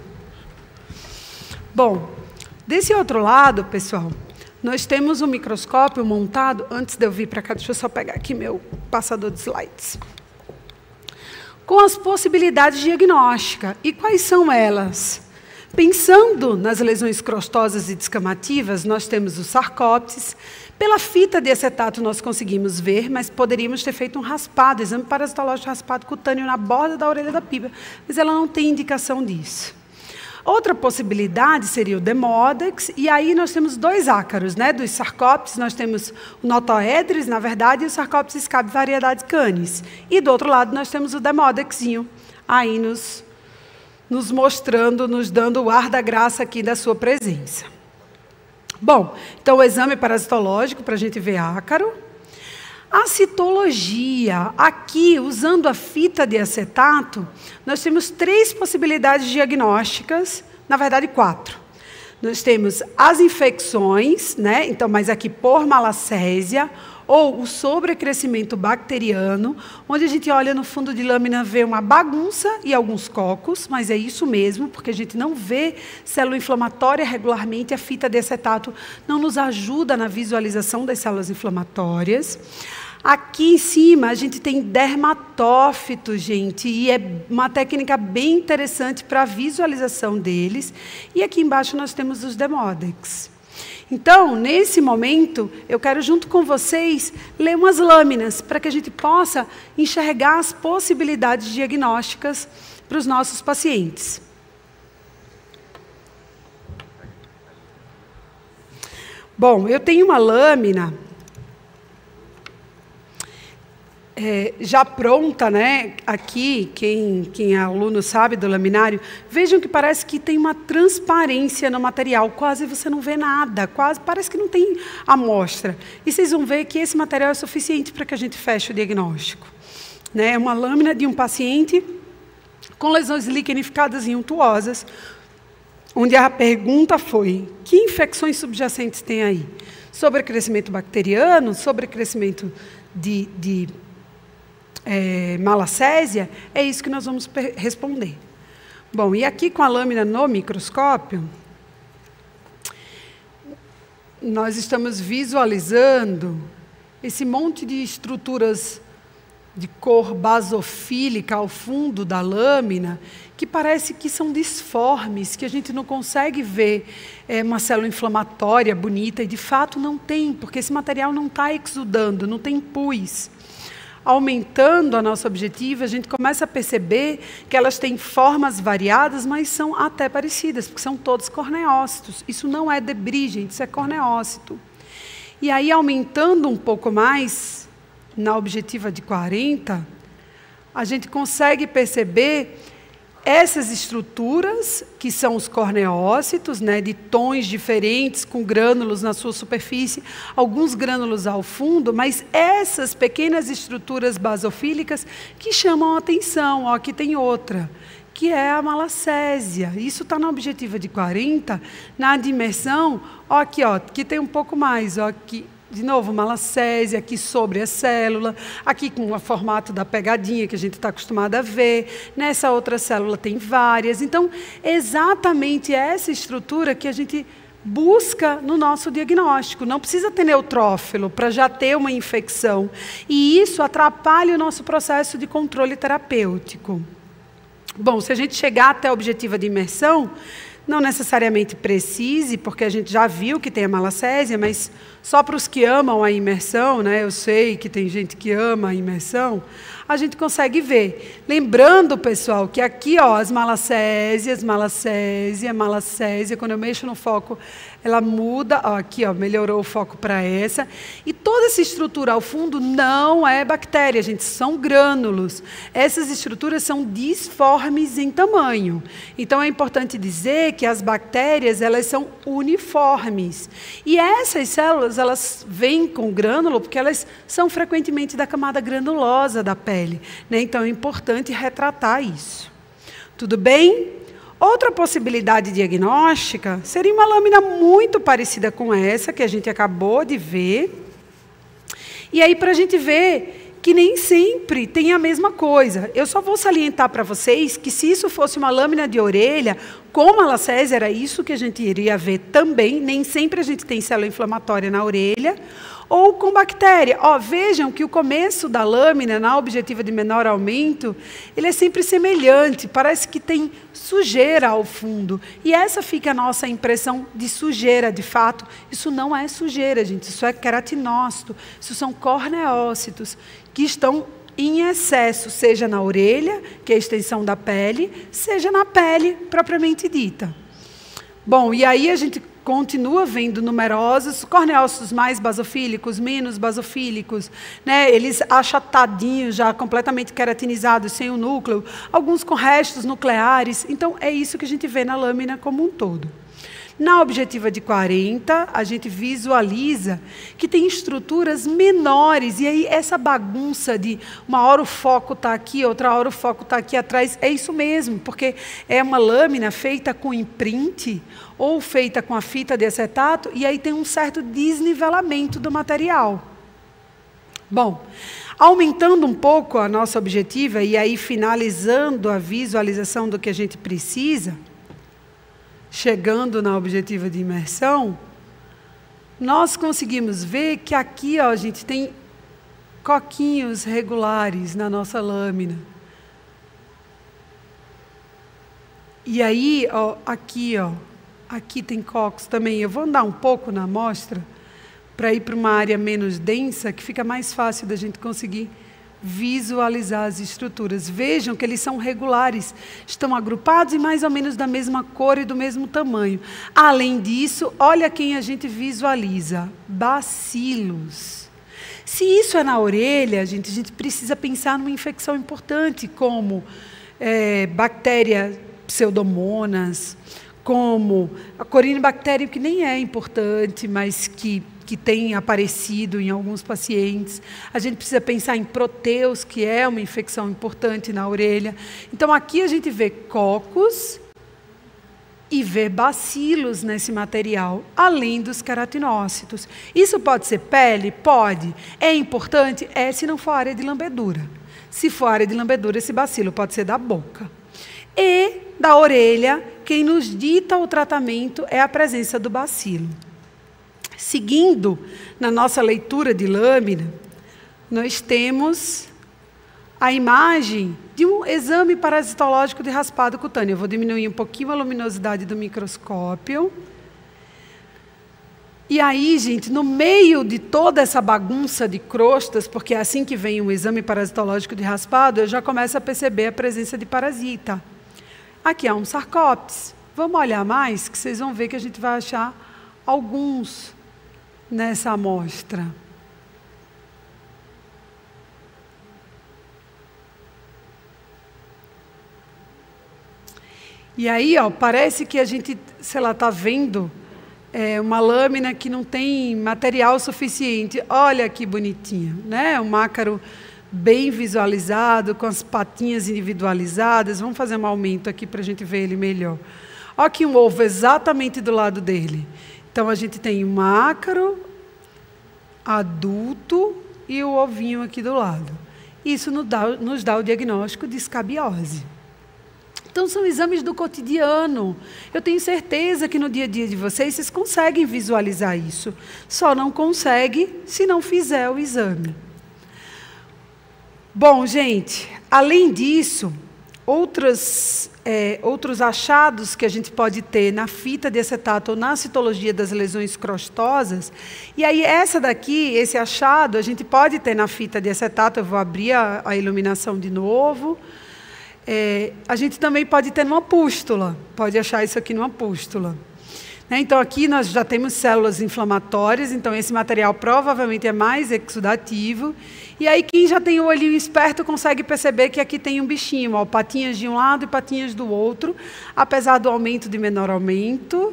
Bom, desse outro lado, pessoal, nós temos um microscópio montado. Antes de eu vir para cá, deixa eu só pegar aqui meu passador de slides. Com as possibilidades diagnósticas. E quais são elas? Pensando nas lesões crostosas e descamativas, nós temos o sarcópsis. Pela fita de acetato nós conseguimos ver, mas poderíamos ter feito um raspado, exame parasitológico raspado cutâneo na borda da orelha da pipa, mas ela não tem indicação disso. Outra possibilidade seria o Demodex, e aí nós temos 2 ácaros, né? Dos sarcópsis, nós temos o Notoedris, na verdade, e o Sarcopsis scabi variedade canis. E do outro lado nós temos o Demodexinho, aí nos mostrando, nos dando o ar da graça aqui da sua presença. Bom, então o exame parasitológico para a gente ver ácaro. A citologia, aqui, usando a fita de acetato, nós temos 3 possibilidades diagnósticas, na verdade 4. Nós temos as infecções, né? Então, mas aqui por malacésia, ou o sobrecrescimento bacteriano, onde a gente olha no fundo de lâmina, vê uma bagunça e alguns cocos, mas é isso mesmo, porque a gente não vê célula inflamatória regularmente, a fita de acetato não nos ajuda na visualização das células inflamatórias. Aqui em cima a gente tem dermatófitos, gente, e é uma técnica bem interessante para a visualização deles. E aqui embaixo nós temos os Demodex. Então, nesse momento, eu quero, junto com vocês, ler umas lâminas para que a gente possa enxergar as possibilidades diagnósticas para os nossos pacientes. Bom, eu tenho uma lâmina já pronta, né? Aqui, quem é aluno sabe do laminário, vejam que parece que tem uma transparência no material, quase você não vê nada, quase parece que não tem amostra. E vocês vão ver que esse material é suficiente para que a gente feche o diagnóstico. Né? É uma lâmina de um paciente com lesões liquenificadas e untuosas, onde a pergunta foi: que infecções subjacentes tem aí? Sobrecrescimento bacteriano, sobrecrescimento de malacésia? É isso que nós vamos responder. Bom, e aqui com a lâmina no microscópio, nós estamos visualizando esse monte de estruturas de cor basofílica ao fundo da lâmina, que parece que são disformes, que a gente não consegue ver uma célula inflamatória bonita, e de fato não tem, porque esse material não está exudando, não tem pus. aumentando a nossa objetiva, a gente começa a perceber que elas têm formas variadas, mas são até parecidas, porque são todos corneócitos. Isso não é debris, gente, isso é corneócito. E aí, aumentando um pouco mais, na objetiva de 40, a gente consegue perceber essas estruturas, que são os corneócitos, né, de tons diferentes, com grânulos na sua superfície, alguns grânulos ao fundo, mas essas pequenas estruturas basofílicas que chamam a atenção. Ó, aqui tem outra, que é a malacésia. Isso está na objetiva de 40, na de imersão, ó, aqui tem um pouco mais, ó, aqui. De novo, malacésia, aqui sobre a célula, aqui com o formato da pegadinha que a gente está acostumado a ver. Nessa outra célula tem várias. Então, exatamente essa estrutura que a gente busca no nosso diagnóstico. Não precisa ter neutrófilo para já ter uma infecção. E isso atrapalha o nosso processo de controle terapêutico. Bom, se a gente chegar até a objetiva de imersão, não necessariamente precise, porque a gente já viu que tem a malacésia, mas só para os que amam a imersão, né? Eu sei que tem gente que ama a imersão, a gente consegue ver. Lembrando, pessoal, que aqui, ó, as malacésias, malacésia, quando eu mexo no foco, ela muda, ó, aqui, ó, melhorou o foco para essa. E toda essa estrutura ao fundo não é bactéria, gente, são grânulos. Essas estruturas são disformes em tamanho. Então, é importante dizer que as bactérias, elas são uniformes. E essas células, elas vêm com grânulo porque elas são frequentemente da camada granulosa da pele, né? Então, é importante retratar isso. Tudo bem? Outra possibilidade diagnóstica seria uma lâmina muito parecida com essa que a gente acabou de ver. E aí, para a gente ver que nem sempre tem a mesma coisa. Eu só vou salientar para vocês que se isso fosse uma lâmina de orelha, com malacésia, era isso que a gente iria ver também. Nem sempre a gente tem célula inflamatória na orelha. Ou com bactéria. Ó, vejam que o começo da lâmina, na objetiva de menor aumento, ele é sempre semelhante, parece que tem sujeira ao fundo. E essa fica a nossa impressão de sujeira, de fato. Isso não é sujeira, gente, isso é queratinócito, isso são corneócitos, que estão em excesso, seja na orelha, que é a extensão da pele, seja na pele propriamente dita. Bom, e aí a gente continua vendo numerosos corneócitos mais basofílicos, menos basofílicos, né? Eles achatadinhos, já completamente queratinizados, sem o núcleo, alguns com restos nucleares. Então, é isso que a gente vê na lâmina como um todo. Na objetiva de 40, a gente visualiza que tem estruturas menores, e aí essa bagunça de uma hora o foco está aqui, outra hora o foco está aqui atrás, é isso mesmo, porque é uma lâmina feita com imprint ou feita com a fita de acetato, e aí tem um certo desnivelamento do material. Bom, aumentando um pouco a nossa objetiva, e aí finalizando a visualização do que a gente precisa, chegando na objetiva de imersão, nós conseguimos ver que aqui, ó, a gente tem coquinhos regulares na nossa lâmina. E aí, ó, aqui tem cocos também. Eu vou andar um pouco na amostra para ir para uma área menos densa, que fica mais fácil da gente conseguir visualizar as estruturas. Vejam que eles são regulares, estão agrupados e mais ou menos da mesma cor e do mesmo tamanho. Além disso, olha quem a gente visualiza: bacilos. Se isso é na orelha, a gente precisa pensar numa infecção importante, como bactéria pseudomonas, como a corinibactéria, que nem é importante, mas que tem aparecido em alguns pacientes. A gente precisa pensar em proteus, que é uma infecção importante na orelha. Então, aqui a gente vê cocos e vê bacilos nesse material, além dos queratinócitos. Isso pode ser pele? Pode. É importante? É, se não for área de lambedura. Se for área de lambedura, esse bacilo pode ser da boca. E da orelha, quem nos dita o tratamento é a presença do bacilo. Seguindo na nossa leitura de lâmina, nós temos a imagem de um exame parasitológico de raspado cutâneo. Eu vou diminuir um pouquinho a luminosidade do microscópio. E aí, gente, no meio de toda essa bagunça de crostas, porque é assim que vem um exame parasitológico de raspado, eu já começo a perceber a presença de parasita. Aqui há um Sarcoptes. Vamos olhar mais, que vocês vão ver que a gente vai achar alguns nessa amostra. E aí, ó, parece que a gente, sei lá, está vendo uma lâmina que não tem material suficiente. Olha que bonitinho, né? Um ácaro bem visualizado, com as patinhas individualizadas. Vamos fazer um aumento aqui para a gente ver ele melhor. Olha aqui um ovo exatamente do lado dele. Então, a gente tem um ácaro adulto e o ovinho aqui do lado. Isso nos dá o diagnóstico de escabiose. Então, são exames do cotidiano. Eu tenho certeza que no dia a dia de vocês conseguem visualizar isso. Só não consegue se não fizer o exame. Bom, gente, além disso, outros achados que a gente pode ter na fita de acetato ou na citologia das lesões crostosas, e aí essa daqui, esse achado, a gente pode ter na fita de acetato, eu vou abrir a iluminação de novo. A gente também pode ter numa pústula, pode achar isso aqui numa pústula. Então, aqui nós já temos células inflamatórias, então esse material provavelmente é mais exudativo. E aí, quem já tem o olhinho esperto consegue perceber que aqui tem um bichinho, ó, patinhas de um lado e patinhas do outro, apesar do aumento de menor aumento,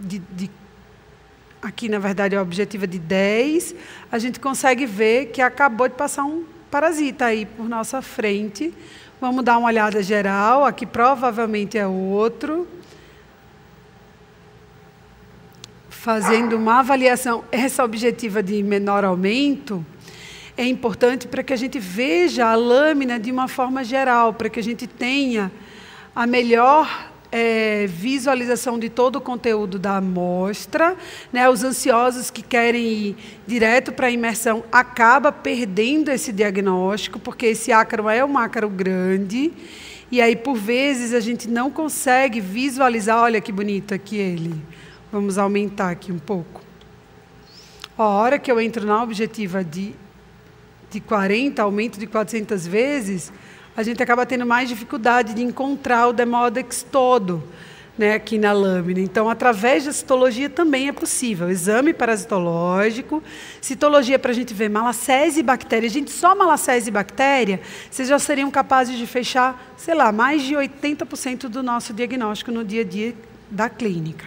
aqui, na verdade, a objetiva de 10, a gente consegue ver que acabou de passar um parasita aí por nossa frente. Vamos dar uma olhada geral. Aqui provavelmente é outro. Fazendo uma avaliação, essa objetiva de menor aumento é importante para que a gente veja a lâmina de uma forma geral, para que a gente tenha a melhor visualização de todo o conteúdo da amostra, né? Os ansiosos que querem ir direto para a imersão acabam perdendo esse diagnóstico, porque esse ácaro é um ácaro grande, e aí, por vezes, a gente não consegue visualizar. Olha que bonito aqui ele. Vamos aumentar aqui um pouco. A hora que eu entro na objetiva de 40, aumento de 400 vezes, a gente acaba tendo mais dificuldade de encontrar o Demodex todo, né, aqui na lâmina. Então, através da citologia também é possível. Exame parasitológico, citologia para a gente ver malacese e bactéria. Gente, só malacese e bactéria, vocês já seriam capazes de fechar, sei lá, mais de 80% do nosso diagnóstico no dia a dia da clínica.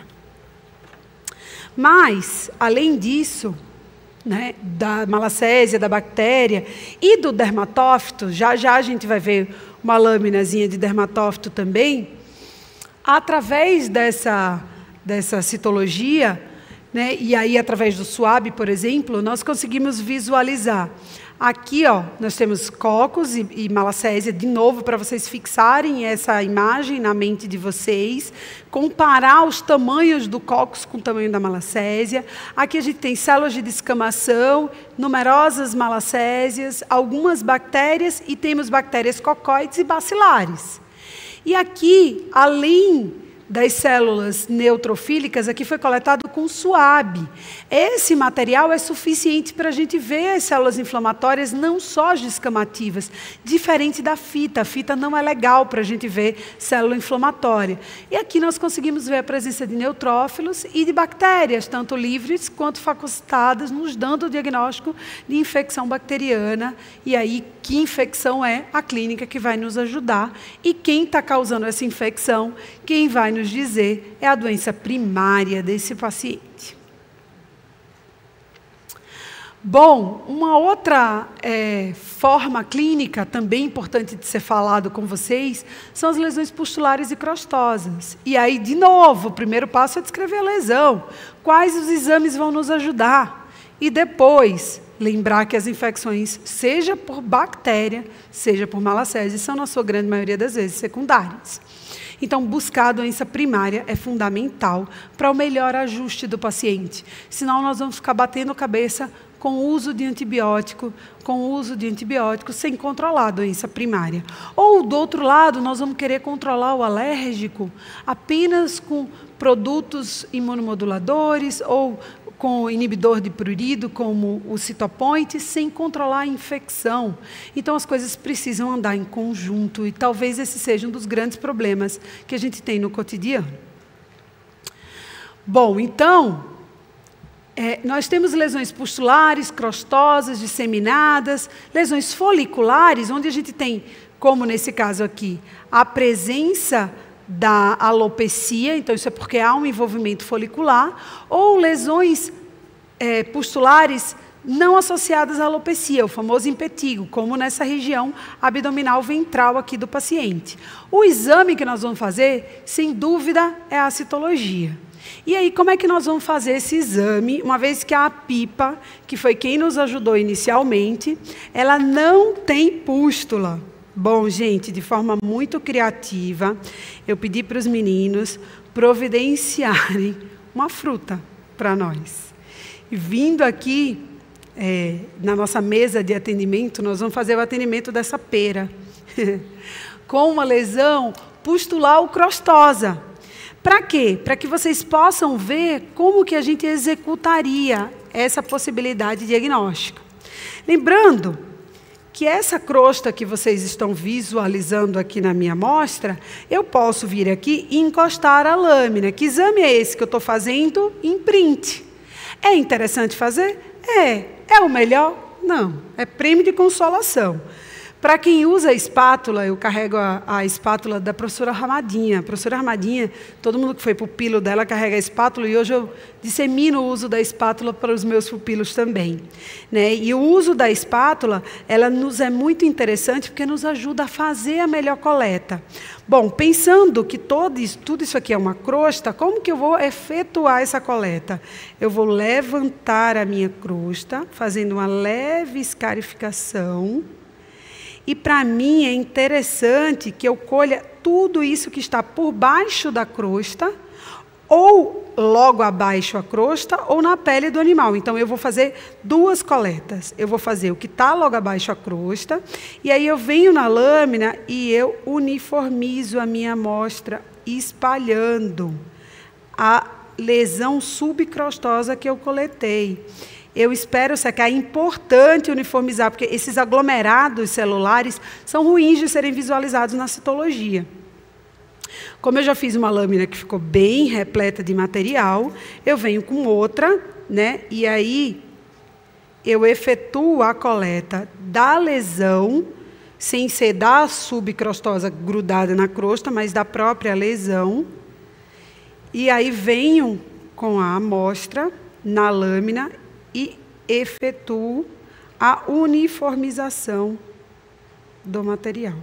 Mas, além disso, né, da malacésia, da bactéria e do dermatófito, já a gente vai ver uma lâminazinha de dermatófito também, através dessa citologia, né, e aí através do SWAB, por exemplo, nós conseguimos visualizar. Aqui, ó, nós temos cocos e malacésia, de novo, para vocês fixarem essa imagem na mente de vocês, comparar os tamanhos do cocos com o tamanho da malacésia. Aqui a gente tem células de descamação, numerosas malacésias, algumas bactérias, e temos bactérias cocóides e bacilares. E aqui, além das células neutrofílicas, aqui foi coletado com SWAB. Esse material é suficiente para a gente ver as células inflamatórias, não só as descamativas, diferente da fita. A fita não é legal para a gente ver célula inflamatória. E aqui nós conseguimos ver a presença de neutrófilos e de bactérias, tanto livres quanto fagocitadas, nos dando o diagnóstico de infecção bacteriana. E aí, que infecção é a clínica que vai nos ajudar? E quem está causando essa infecção, quem vai nos dizer, é a doença primária desse paciente. Bom, uma outra forma clínica também importante de ser falado com vocês são as lesões pustulares e crostosas. E aí, de novo, o primeiro passo é descrever a lesão. Quais os exames vão nos ajudar? E depois, lembrar que as infecções, seja por bactéria, seja por malacésia, são, na sua grande maioria das vezes, secundárias. Então, buscar a doença primária é fundamental para o melhor ajuste do paciente. Senão, nós vamos ficar batendo cabeça com o uso de antibiótico, sem controlar a doença primária. Ou, do outro lado, nós vamos querer controlar o alérgico apenas com produtos imunomoduladores ou com inibidor de prurido, como o Cytopoint, sem controlar a infecção. Então, as coisas precisam andar em conjunto, e talvez esse seja um dos grandes problemas que a gente tem no cotidiano. Bom, então, nós temos lesões pustulares, crostosas, disseminadas, lesões foliculares, onde a gente tem, como nesse caso aqui, a presença da alopecia, então isso é porque há um envolvimento folicular, ou lesões pustulares não associadas à alopecia, o famoso impetigo, como nessa região abdominal ventral aqui do paciente. O exame que nós vamos fazer, sem dúvida, é a citologia. E aí, como é que nós vamos fazer esse exame, uma vez que a PIPA, que foi quem nos ajudou inicialmente, ela não tem pústula? Bom, gente, de forma muito criativa, eu pedi para os meninos providenciarem uma fruta para nós. E vindo aqui, na nossa mesa de atendimento, nós vamos fazer o atendimento dessa pera, com uma lesão pustular-crostosa. Para quê? Para que vocês possam ver como que a gente executaria essa possibilidade diagnóstica. Lembrando que essa crosta que vocês estão visualizando aqui na minha amostra, eu posso vir aqui e encostar a lâmina. Que exame é esse que eu estou fazendo? Em print. É interessante fazer? É o melhor? Não. É prêmio de consolação. Para quem usa a espátula, eu carrego a espátula da professora Ramadinha. A professora Ramadinha, todo mundo que foi pupilo dela carrega a espátula, e hoje eu dissemino o uso da espátula para os meus pupilos também, né? E o uso da espátula, ela nos é muito interessante porque nos ajuda a fazer a melhor coleta. Bom, pensando que tudo isso aqui é uma crosta, como que eu vou efetuar essa coleta? Eu vou levantar a minha crosta, fazendo uma leve escarificação. E, para mim, é interessante que eu colha tudo isso que está por baixo da crosta, ou logo abaixo a crosta, ou na pele do animal. Então, eu vou fazer duas coletas. Eu vou fazer o que está logo abaixo a crosta, e aí eu venho na lâmina e eu uniformizo a minha amostra, espalhando a lesão subcrostosa que eu coletei. Eu espero secar. É importante uniformizar, porque esses aglomerados celulares são ruins de serem visualizados na citologia. Como eu já fiz uma lâmina que ficou bem repleta de material, eu venho com outra, né? E aí eu efetuo a coleta da lesão, sem ser da subcrostosa grudada na crosta, mas da própria lesão. E aí venho com a amostra na lâmina e efetuo a uniformização do material.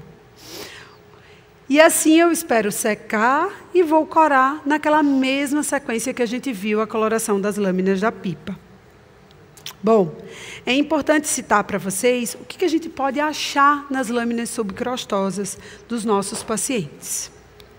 E assim eu espero secar e vou corar naquela mesma sequência que a gente viu a coloração das lâminas da pipa. Bom, é importante citar para vocês o que a gente pode achar nas lâminas subcrostosas dos nossos pacientes.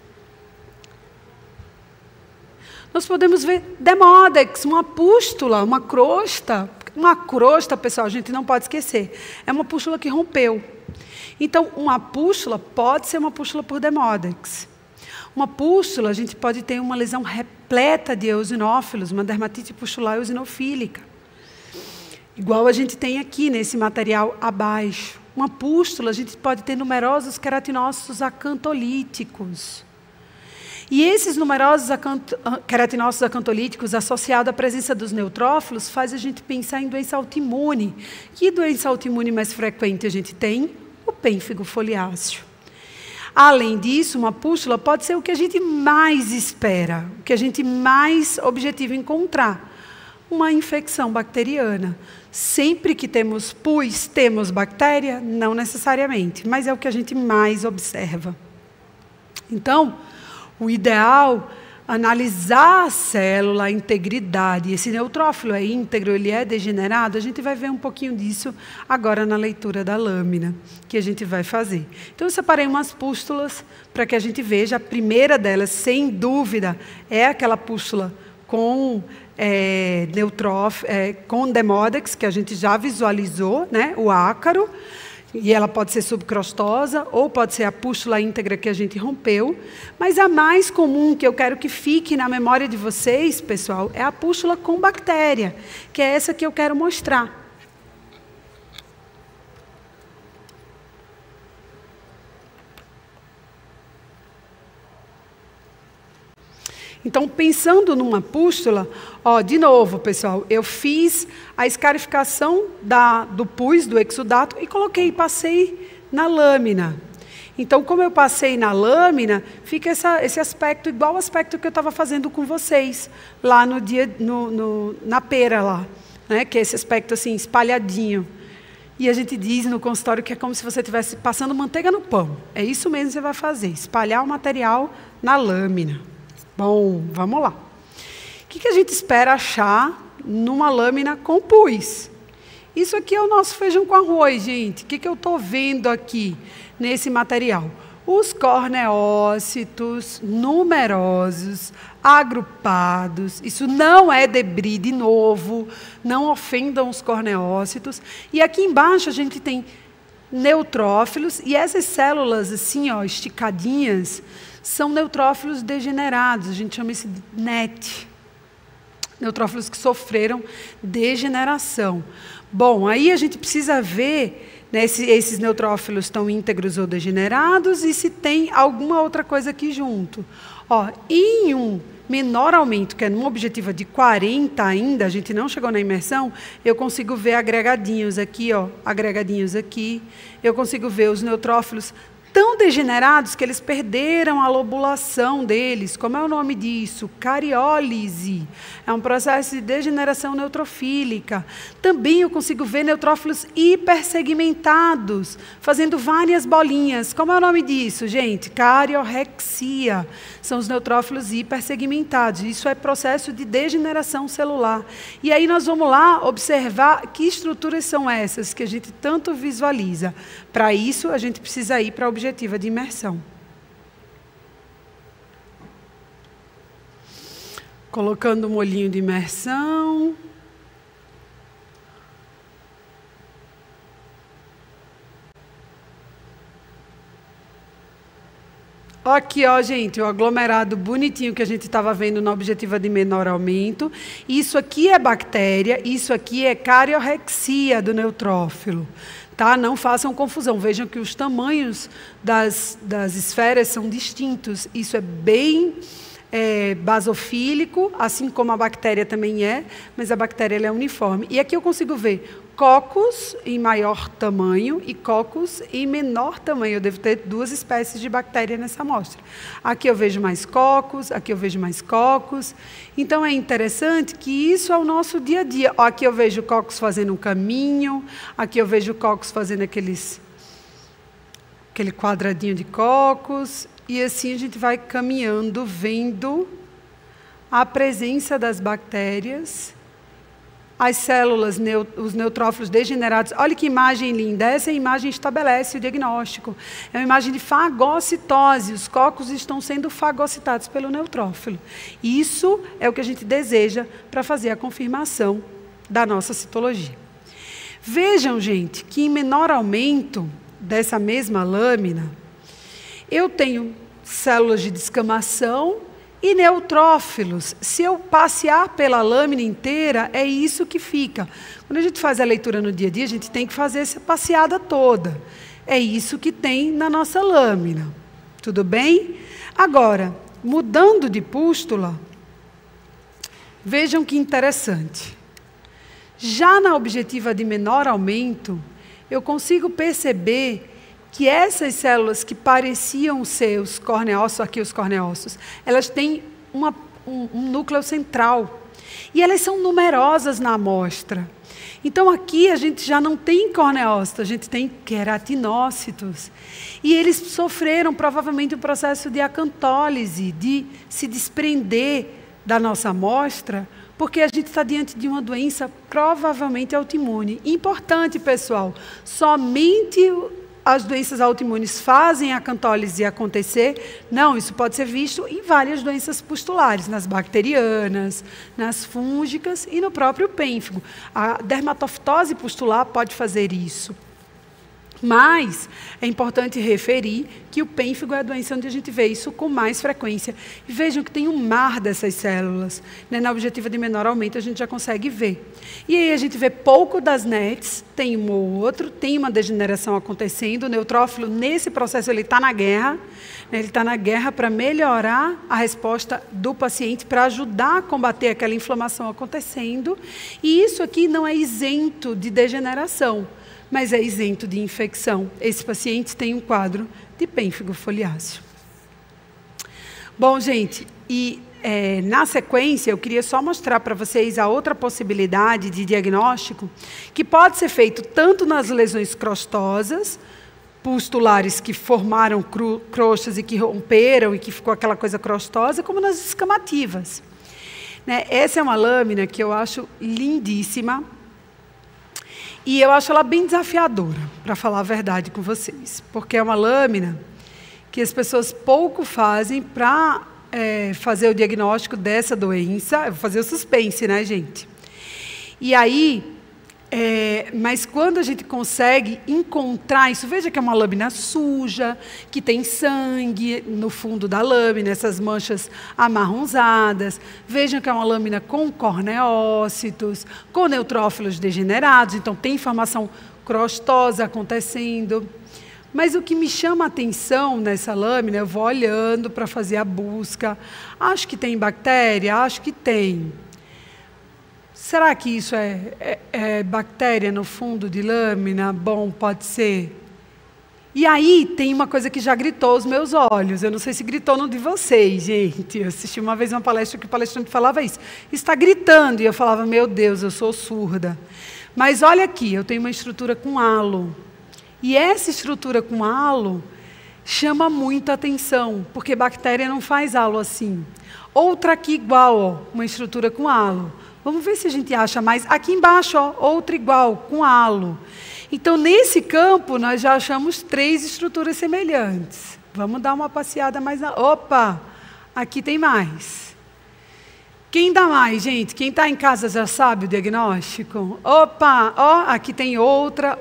Nós podemos ver demodex, uma pústula, uma crosta. Uma crosta, pessoal, a gente não pode esquecer, é uma pústula que rompeu. Então, uma pústula pode ser uma pústula por demodex. Uma pústula, a gente pode ter uma lesão repleta de eosinófilos, uma dermatite pustular eosinofílica. Igual a gente tem aqui nesse material abaixo. Uma pústula, a gente pode ter numerosos queratinócitos acantolíticos. E esses numerosos queratinócitos acantolíticos, associados à presença dos neutrófilos, faz a gente pensar em doença autoimune. Que doença autoimune mais frequente a gente tem? O pênfigo foliáceo. Além disso, uma pústula pode ser o que a gente mais espera, o que a gente mais objetiva encontrar. Uma infecção bacteriana. Sempre que temos pus, temos bactéria? Não necessariamente, mas é o que a gente mais observa. Então, o ideal é analisar a célula, a integridade. Esse neutrófilo é íntegro, ele é degenerado? A gente vai ver um pouquinho disso agora na leitura da lâmina, que a gente vai fazer. Então, eu separei umas pústulas para que a gente veja. A primeira delas, sem dúvida, é aquela pústula com com demodex, que a gente já visualizou, né? O ácaro. E ela pode ser subcrostosa ou pode ser a pústula íntegra que a gente rompeu. Mas a mais comum, que eu quero que fique na memória de vocês, pessoal, é a pústula com bactéria, que é essa que eu quero mostrar. Então, pensando numa pústula, ó, de novo, pessoal, eu fiz a escarificação do pus, do exudato, e passei na lâmina. Então, como eu passei na lâmina, fica esse aspecto, igual ao aspecto que eu estava fazendo com vocês, lá na pera, lá, né, que é esse aspecto assim, espalhadinho. E a gente diz no consultório que é como se você estivesse passando manteiga no pão. É isso mesmo que você vai fazer, espalhar o material na lâmina. Bom, vamos lá. O que a gente espera achar numa lâmina com pus? Isso aqui é o nosso feijão com arroz, gente. O que eu estou vendo aqui nesse material? Os corneócitos numerosos, agrupados. Isso não é debris, de novo. Não ofendam os corneócitos. E aqui embaixo a gente tem neutrófilos. E essas células assim, ó, esticadinhas, são neutrófilos degenerados, a gente chama isso de NET. Neutrófilos que sofreram degeneração. Bom, aí a gente precisa ver, né, se esses neutrófilos estão íntegros ou degenerados e se tem alguma outra coisa aqui junto. Ó, em um menor aumento, que é numa objetiva de 40 ainda, a gente não chegou na imersão, eu consigo ver agregadinhos aqui, ó, agregadinhos aqui. Eu consigo ver os neutrófilos tão degenerados que eles perderam a lobulação deles. Como é o nome disso? Cariólise. É um processo de degeneração neutrofílica. Também eu consigo ver neutrófilos hipersegmentados, fazendo várias bolinhas. Como é o nome disso, gente? Cariorrexia. São os neutrófilos hipersegmentados. Isso é processo de degeneração celular. E aí nós vamos lá observar que estruturas são essas que a gente tanto visualiza. Para isso, a gente precisa ir para a objetiva de imersão. Colocando o molhinho de imersão. Aqui, ó, gente, o aglomerado bonitinho que a gente estava vendo na objetiva de menor aumento. Isso aqui é bactéria, isso aqui é cariorrexia do neutrófilo. Tá? Não façam confusão. Vejam que os tamanhos das esferas são distintos. Isso é bem basofílico, assim como a bactéria também é, mas a bactéria ela é uniforme. E aqui eu consigo ver cocos em maior tamanho e cocos em menor tamanho. Eu devo ter 2 espécies de bactéria nessa amostra. Aqui eu vejo mais cocos, aqui eu vejo mais cocos. Então é interessante que isso é o nosso dia a dia. Ó, aqui eu vejo cocos fazendo um caminho, aqui eu vejo cocos fazendo aquele quadradinho de cocos. E assim a gente vai caminhando, vendo a presença das bactérias, as células, os neutrófilos degenerados. Olha que imagem linda. Essa imagem estabelece o diagnóstico. É uma imagem de fagocitose. Os cocos estão sendo fagocitados pelo neutrófilo. Isso é o que a gente deseja para fazer a confirmação da nossa citologia. Vejam, gente, que em menor aumento dessa mesma lâmina, eu tenho células de descamação e neutrófilos. Se eu passear pela lâmina inteira, é isso que fica. Quando a gente faz a leitura no dia a dia, a gente tem que fazer essa passeada toda. É isso que tem na nossa lâmina. Tudo bem? Agora, mudando de pústula, vejam que interessante. Já na objetiva de menor aumento, eu consigo perceber que essas células que pareciam ser os corneócitos, aqui os corneócitos, elas têm um núcleo central. E elas são numerosas na amostra. Então, aqui a gente já não tem corneócitos, a gente tem queratinócitos. E eles sofreram, provavelmente, um processo de acantólise, de se desprender da nossa amostra, porque a gente está diante de uma doença provavelmente autoimune. Importante, pessoal, somente as doenças autoimunes fazem a acantólise acontecer? Não, isso pode ser visto em várias doenças pustulares, nas bacterianas, nas fúngicas e no próprio pênfigo. A dermatofitose pustular pode fazer isso. Mas é importante referir que o pênfigo é a doença onde a gente vê isso com mais frequência. E vejam que tem um mar dessas células. Né? Na objetiva de menor aumento a gente já consegue ver. E aí a gente vê pouco das NETs, tem um ou outro, tem uma degeneração acontecendo. O neutrófilo, nesse processo, ele está na guerra. Né? Ele está na guerra para melhorar a resposta do paciente, para ajudar a combater aquela inflamação acontecendo. E isso aqui não é isento de degeneração, mas é isento de infecção. Esse paciente tem um quadro de pênfigo foliáceo. Bom, gente, e na sequência eu queria só mostrar para vocês a outra possibilidade de diagnóstico, que pode ser feito tanto nas lesões crostosas, pustulares que formaram crostas e que romperam e que ficou aquela coisa crostosa, como nas escamativas. Né? Essa é uma lâmina que eu acho lindíssima, e eu acho ela bem desafiadora, para falar a verdade com vocês, porque é uma lâmina que as pessoas pouco fazem para fazer o diagnóstico dessa doença. Eu vou fazer o suspense, né, gente? E aí, mas quando a gente consegue encontrar isso, veja que é uma lâmina suja, que tem sangue no fundo da lâmina, essas manchas amarronzadas. Vejam que é uma lâmina com corneócitos, com neutrófilos degenerados, então tem inflamação crostosa acontecendo. Mas o que me chama a atenção nessa lâmina, eu vou olhando para fazer a busca. Acho que tem bactéria? Acho que tem. Será que isso é bactéria no fundo de lâmina? Bom, pode ser. E aí tem uma coisa que já gritou aos meus olhos. Eu não sei se gritou no de vocês, gente. Eu assisti uma vez uma palestra que o palestrante falava isso. Está gritando. E eu falava, meu Deus, eu sou surda. Mas olha aqui, eu tenho uma estrutura com halo. E essa estrutura com halo chama muita atenção, porque bactéria não faz halo assim. Outra aqui igual, ó, uma estrutura com halo. Vamos ver se a gente acha mais. Aqui embaixo, ó, outra igual, com halo. Então, nesse campo, nós já achamos 3 estruturas semelhantes. Vamos dar uma passeada mais na... Opa! Aqui tem mais. Quem dá mais, gente? Quem está em casa já sabe o diagnóstico? Opa! Ó, aqui tem outra.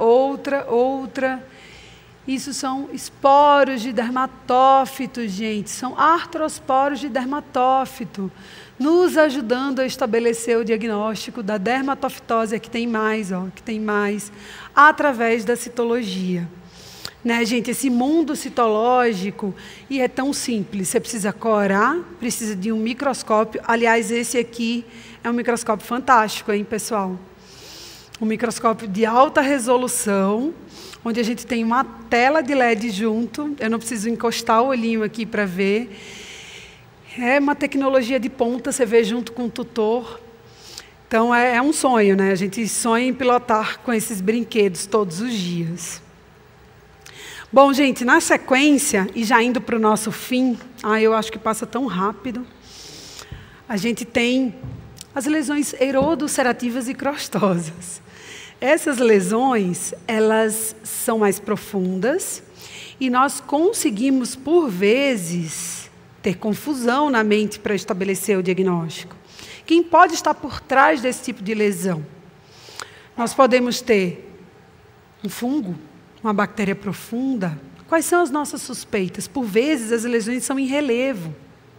Isso são esporos de dermatófito, gente. São artrosporos de dermatófito, nos ajudando a estabelecer o diagnóstico da dermatofitose. Aqui tem mais, ó, aqui tem mais, através da citologia. Né, gente, esse mundo citológico, e é tão simples, você precisa corar, precisa de um microscópio. Aliás, esse aqui é um microscópio fantástico, hein, pessoal? Um microscópio de alta resolução, onde a gente tem uma tela de LED junto. Eu não preciso encostar o olhinho aqui para ver. É uma tecnologia de ponta, você vê junto com o tutor. Então, é um sonho, né? A gente sonha em pilotar com esses brinquedos todos os dias. Bom, gente, na sequência, e já indo para o nosso fim, eu acho que passa tão rápido, a gente tem as lesões erodulcerativas e crostosas. Essas lesões, elas são mais profundas, e nós conseguimos, por vezes, ter confusão na mente para estabelecer o diagnóstico. Quem pode estar por trás desse tipo de lesão? Nós podemos ter um fungo, uma bactéria profunda. Quais são as nossas suspeitas? Por vezes, as lesões são em relevo.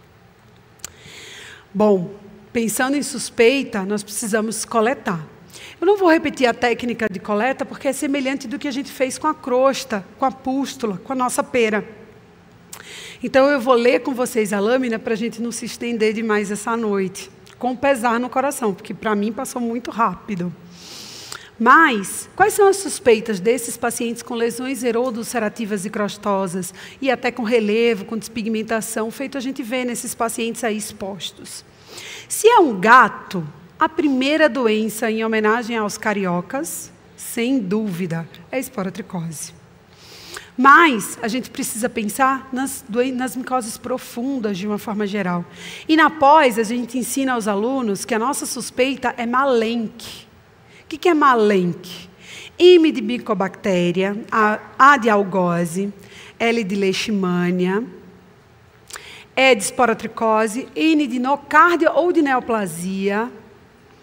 Bom, pensando em suspeita, nós precisamos coletar. Eu não vou repetir a técnica de coleta, porque é semelhante do que a gente fez com a crosta, com a pústula, com a nossa pera. Então, eu vou ler com vocês a lâmina para a gente não se estender demais essa noite, com pesar no coração, porque para mim passou muito rápido. Mas, quais são as suspeitas desses pacientes com lesões erodulcerativas e crostosas, e até com relevo, com despigmentação, feito a gente vê nesses pacientes aí expostos? Se é um gato, a primeira doença em homenagem aos cariocas, sem dúvida, é a esporotricose. Mas a gente precisa pensar nas micoses profundas de uma forma geral. E na pós, a gente ensina aos alunos que a nossa suspeita é Malenck. O que é Malenck? M de Mycobacteria, A de algose, L de leishmania, E de esporotricose, N de nocardia ou de neoplasia,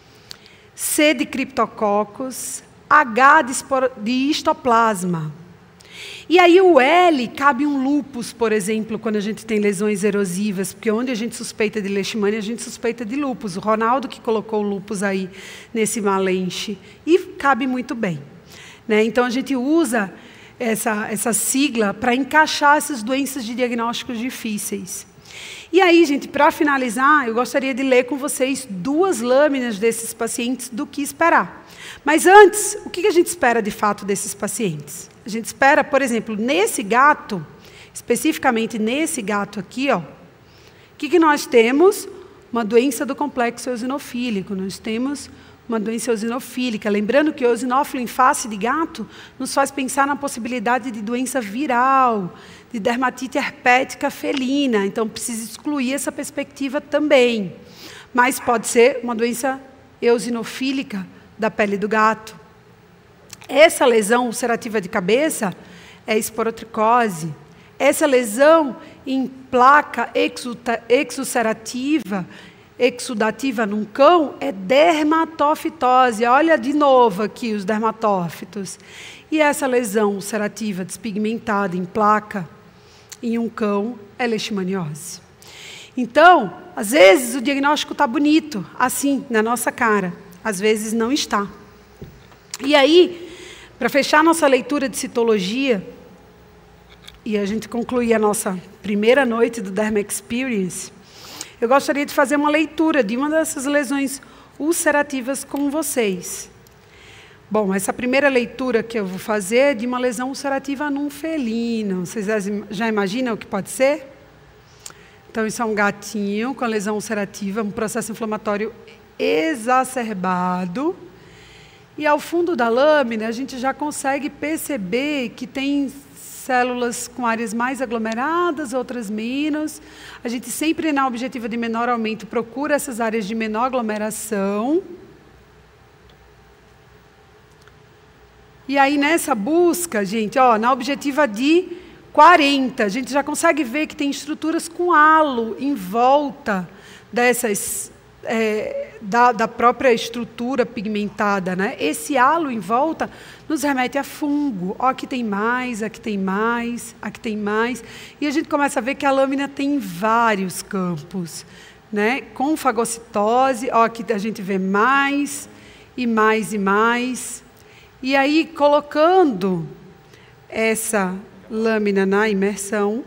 C de criptococcus, H de histoplasma. E aí o L cabe um lúpus, por exemplo, quando a gente tem lesões erosivas, porque onde a gente suspeita de leishmania, a gente suspeita de lúpus. O Ronaldo que colocou o lúpus aí nesse Malenche. E cabe muito bem. Né? Então, a gente usa essa sigla para encaixar essas doenças de diagnósticos difíceis. E aí, gente, para finalizar, eu gostaria de ler com vocês 2 lâminas desses pacientes do que esperar. Mas antes, o que a gente espera de fato desses pacientes? A gente espera, por exemplo, nesse gato, especificamente nesse gato aqui, ó, o que nós temos? Uma doença do complexo eosinofílico. Nós temos uma doença eosinofílica. Lembrando que o eosinófilo em face de gato nos faz pensar na possibilidade de doença viral, de dermatite herpética felina. Então, precisa excluir essa perspectiva também. Mas pode ser uma doença eosinofílica da pele do gato. Essa lesão ulcerativa de cabeça é esporotricose. Essa lesão em placa exudativa num cão é dermatofitose. Olha de novo aqui os dermatófitos. E essa lesão ulcerativa despigmentada em placa em um cão é leishmaniose. Então, às vezes o diagnóstico está bonito, assim, na nossa cara. Às vezes não está. E aí, para fechar nossa leitura de citologia, e a gente concluir a nossa primeira noite do Derma Experience, eu gostaria de fazer uma leitura de uma dessas lesões ulcerativas com vocês. Bom, essa primeira leitura que eu vou fazer é de uma lesão ulcerativa num felino. Vocês já imaginam o que pode ser? Então, isso é um gatinho com a lesão ulcerativa, um processo inflamatório exacerbado. E ao fundo da lâmina, a gente já consegue perceber que tem células com áreas mais aglomeradas, outras menos. A gente sempre, na objetiva de menor aumento, procura essas áreas de menor aglomeração. E aí, nessa busca, gente, ó, na objetiva de 40, a gente já consegue ver que tem estruturas com halo em volta dessas... da própria estrutura pigmentada, né? Esse halo em volta nos remete a fungo. Ó, aqui tem mais, aqui tem mais, aqui tem mais. E a gente começa a ver que a lâmina tem vários campos, né? Com fagocitose, ó, aqui a gente vê mais e mais e mais. E aí, colocando essa lâmina na imersão,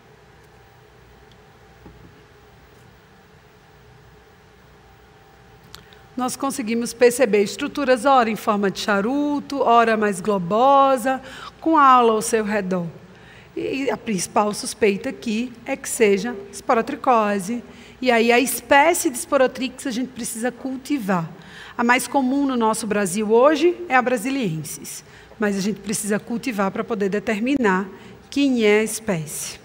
nós conseguimos perceber estruturas, ora em forma de charuto, ora mais globosa, com aula ao seu redor. E a principal suspeita aqui é que seja esporotricose. E aí a espécie de esporotrix a gente precisa cultivar. A mais comum no nosso Brasil hoje é a brasiliensis, mas a gente precisa cultivar para poder determinar quem é a espécie.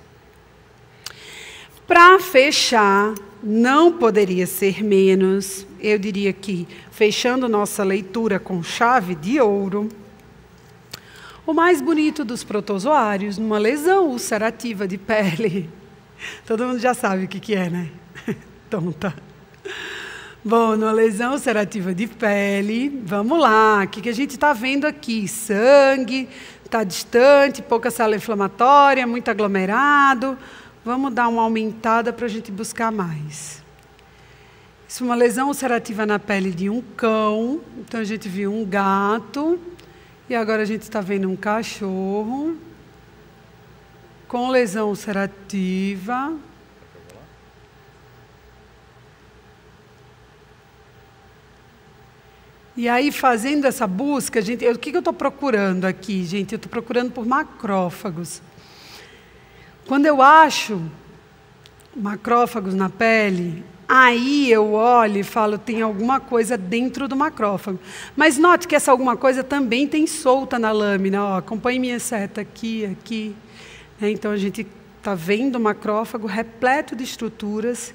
Para fechar, não poderia ser menos, eu diria que, fechando nossa leitura com chave de ouro, o mais bonito dos protozoários, numa lesão ulcerativa de pele. Todo mundo já sabe o que é, né? Tonta. Bom, numa lesão ulcerativa de pele, vamos lá, o que a gente está vendo aqui? Sangue, está distante, pouca célula inflamatória, muito aglomerado. Vamos dar uma aumentada para a gente buscar mais. Isso é uma lesão ulcerativa na pele de um cão. Então, a gente viu um gato. E agora a gente está vendo um cachorro com lesão ulcerativa. E aí, fazendo essa busca, gente, o que eu estou procurando aqui, gente? Eu estou procurando por macrófagos. Quando eu acho macrófagos na pele, aí eu olho e falo, tem alguma coisa dentro do macrófago. Mas note que essa alguma coisa também tem solta na lâmina. Ó, acompanhe minha seta aqui, aqui. Então, a gente está vendo o macrófago repleto de estruturas.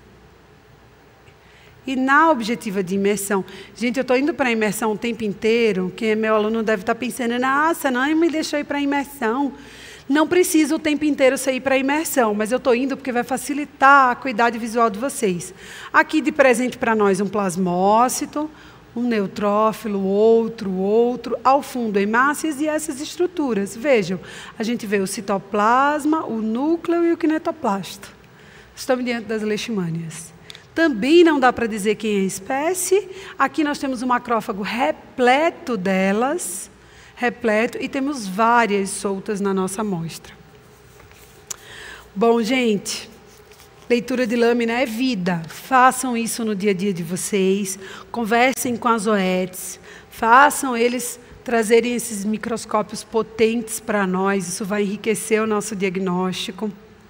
E na objetiva de imersão, gente, eu estou indo para a imersão o tempo inteiro, que meu aluno deve estar pensando, nossa, não me deixou ir para a imersão. Não precisa o tempo inteiro você ir para a imersão, mas eu estou indo porque vai facilitar a acuidade visual de vocês. Aqui de presente para nós um plasmócito, um neutrófilo, outro, ao fundo hemácias e essas estruturas. Vejam, a gente vê o citoplasma, o núcleo e o kinetoplasto. Estamos diante das leishmanias. Também não dá para dizer quem é a espécie. Aqui nós temos um macrófago repleto delas, e temos várias soltas na nossa amostra. Bom, gente, leitura de lâmina é vida. Façam isso no dia a dia de vocês. Conversem com as OETs. Façam eles trazerem esses microscópios potentes para nós. Isso vai enriquecer o nosso diagnóstico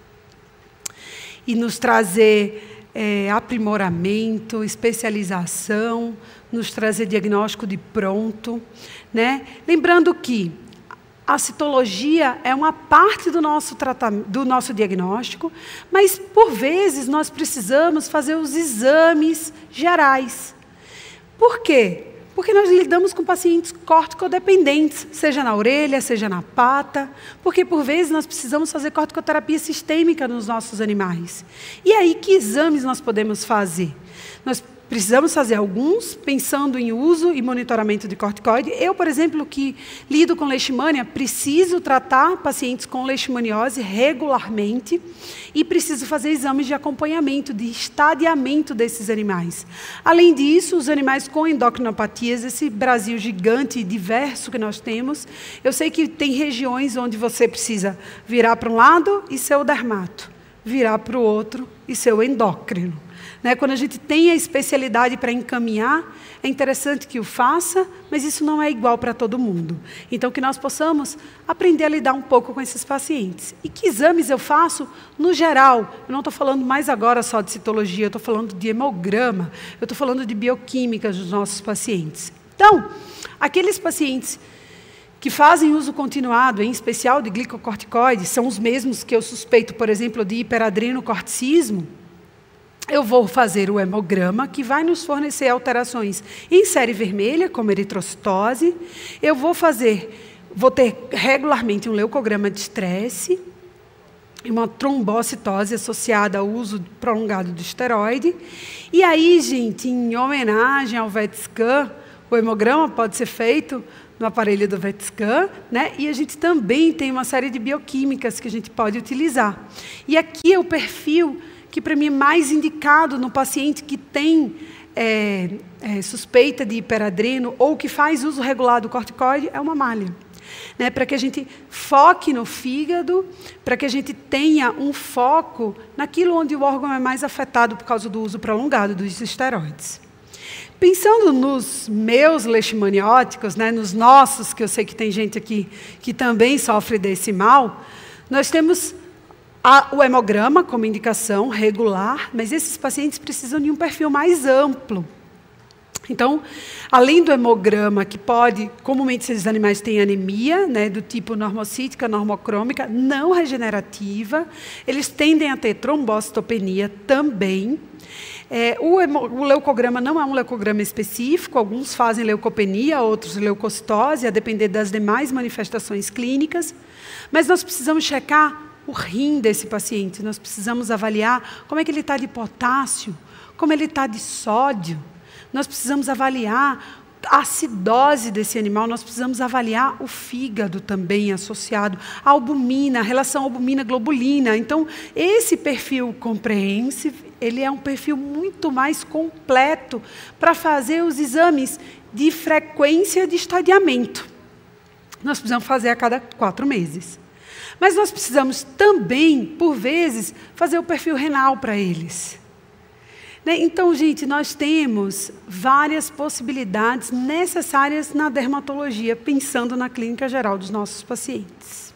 e nos trazer aprimoramento, especialização, nos trazer diagnóstico de pronto, né? Lembrando que a citologia é uma parte do nosso tratamento, do nosso diagnóstico, mas por vezes nós precisamos fazer os exames gerais. Por quê? Porque nós lidamos com pacientes corticodependentes, seja na orelha, seja na pata, porque por vezes nós precisamos fazer corticoterapia sistêmica nos nossos animais. E aí, que exames nós podemos fazer? Nós precisamos fazer alguns, pensando em uso e monitoramento de corticoide. Eu, por exemplo, que lido com leishmania, preciso tratar pacientes com leishmaniose regularmente e preciso fazer exames de acompanhamento, de estadiamento desses animais. Além disso, os animais com endocrinopatias, esse Brasil gigante e diverso que nós temos, eu sei que tem regiões onde você precisa virar para um lado e ser o dermato, virar para o outro e ser o endócrino. Quando a gente tem a especialidade para encaminhar, é interessante que o faça, mas isso não é igual para todo mundo. Então, que nós possamos aprender a lidar um pouco com esses pacientes. E que exames eu faço? No geral, eu não estou falando mais agora só de citologia, eu estou falando de hemograma, eu estou falando de bioquímica dos nossos pacientes. Então, aqueles pacientes que fazem uso continuado, em especial de glicocorticoides, são os mesmos que eu suspeito, por exemplo, de hiperadrenocorticismo. Eu vou fazer o hemograma, que vai nos fornecer alterações em série vermelha, como eritrocitose. Eu vou ter regularmente um leucograma de estresse e uma trombocitose associada ao uso prolongado do esteroide. E aí, gente, em homenagem ao VET-scan, o hemograma pode ser feito no aparelho do VET-scan, né? E a gente também tem uma série de bioquímicas que a gente pode utilizar. E aqui é o perfil que para mim é mais indicado no paciente que tem suspeita de hiperadreno ou que faz uso regular do corticoide, é uma malha. Para que a gente foque no fígado, para que a gente tenha um foco naquilo onde o órgão é mais afetado por causa do uso prolongado dos esteroides. Pensando nos meus leishmanióticos, nos nossos, que eu sei que tem gente aqui que também sofre desse mal, nós temos o hemograma como indicação regular, mas esses pacientes precisam de um perfil mais amplo. Então, além do hemograma, que pode, comumente esses animais têm anemia, do tipo normocítica, normocrômica, não regenerativa, eles tendem a ter trombocitopenia também. O leucograma não é um leucograma específico, alguns fazem leucopenia, outros leucocitose, a depender das demais manifestações clínicas, mas nós precisamos checar o rim desse paciente, nós precisamos avaliar como é que ele está de potássio, como ele está de sódio, nós precisamos avaliar a acidose desse animal, nós precisamos avaliar o fígado também associado, a albumina, a relação albumina-globulina. Então, esse perfil comprehensive, ele é um perfil muito mais completo para fazer os exames de frequência de estadiamento. Nós precisamos fazer a cada 4 meses. Mas nós precisamos também, por vezes, fazer o perfil renal para eles. Então, gente, nós temos várias possibilidades necessárias na dermatologia, pensando na clínica geral dos nossos pacientes.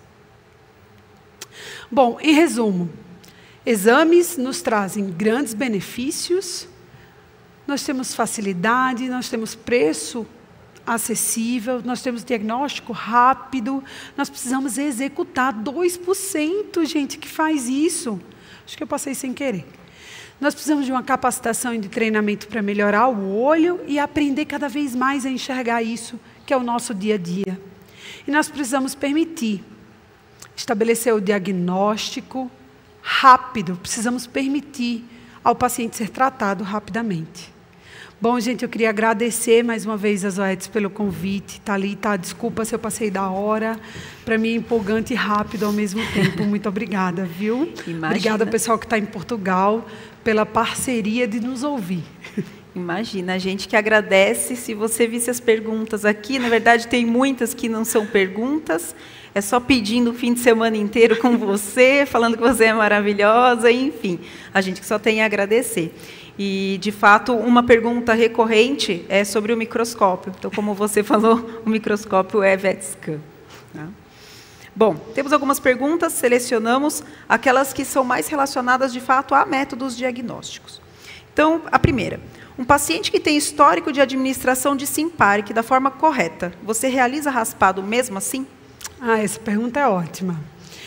Bom, em resumo, exames nos trazem grandes benefícios, nós temos facilidade, nós temos preço acessível, nós temos diagnóstico rápido, nós precisamos executar 2%, gente, que faz isso. Acho que eu passei sem querer. Nós precisamos de uma capacitação e de treinamento para melhorar o olho e aprender cada vez mais a enxergar isso, que é o nosso dia a dia. E nós precisamos permitir estabelecer o diagnóstico rápido, precisamos permitir ao paciente ser tratado rapidamente. Bom, gente, eu queria agradecer mais uma vez a Zoetis pelo convite. Thalita, desculpa se eu passei da hora. Para mim é empolgante e rápido ao mesmo tempo. Muito obrigada, viu? Imagina. Obrigada ao pessoal que está em Portugal pela parceria de nos ouvir. Imagina, a gente que agradece. Se você visse as perguntas aqui, na verdade tem muitas que não são perguntas, é só pedindo o fim de semana inteiro com você, falando que você é maravilhosa, enfim, a gente que só tem a agradecer. E, de fato, uma pergunta recorrente é sobre o microscópio. Então, como você falou, o microscópio é VETScan. Tá? Bom, temos algumas perguntas, selecionamos aquelas que são mais relacionadas, de fato, a métodos diagnósticos. Então, a primeira. Um paciente que tem histórico de administração de Simparic da forma correta, você realiza raspado mesmo assim? Essa pergunta é ótima.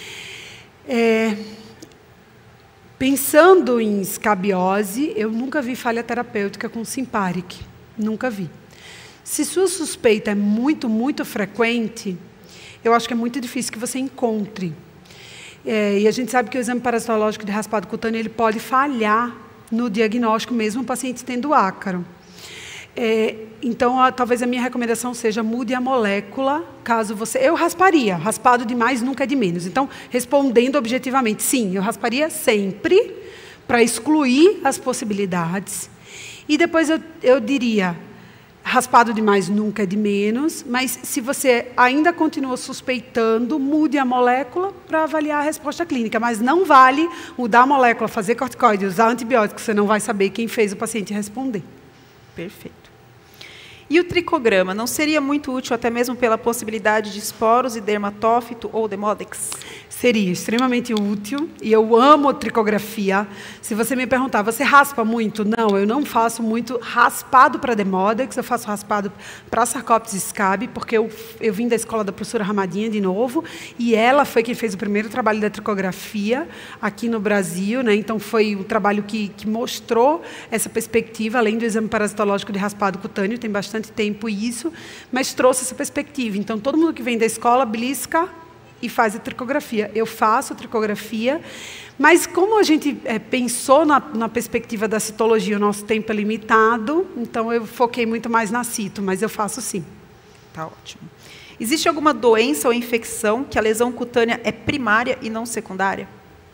Pensando em escabiose, eu nunca vi falha terapêutica com Simparic. Nunca vi. Se sua suspeita é muito, muito frequente, eu acho que é muito difícil que você encontre. E a gente sabe que o exame parasitológico de raspado cutâneo ele pode falhar no diagnóstico, mesmo o paciente tendo ácaro. Então, talvez a minha recomendação seja mude a molécula, caso você... Eu rasparia, raspado de mais nunca é de menos. Então, respondendo objetivamente, sim, eu rasparia sempre para excluir as possibilidades. E depois eu diria, raspado de mais nunca é de menos, mas se você ainda continua suspeitando, mude a molécula para avaliar a resposta clínica. Mas não vale mudar a molécula, fazer corticoide, usar antibiótico, você não vai saber quem fez o paciente responder. Perfeito. E o tricograma não seria muito útil até mesmo pela possibilidade de esporos e dermatófito ou demodex? Seria extremamente útil, e eu amo tricografia. Se você me perguntar, você raspa muito? Não, eu não faço muito raspado para demodex, eu faço raspado para Sarcoptes scabi, porque eu vim da escola da professora Ramadinha de novo, e ela foi quem fez o primeiro trabalho da tricografia aqui no Brasil, né? Então foi um trabalho que mostrou essa perspectiva, além do exame parasitológico de raspado cutâneo, tem bastante tempo isso, mas trouxe essa perspectiva. Então todo mundo que vem da escola belisca e faz a tricografia. Eu faço a tricografia, mas como a gente pensou na perspectiva da citologia, o nosso tempo é limitado, então eu foquei muito mais na cito, mas eu faço sim. Tá ótimo. Existe alguma doença ou infecção que a lesão cutânea é primária e não secundária?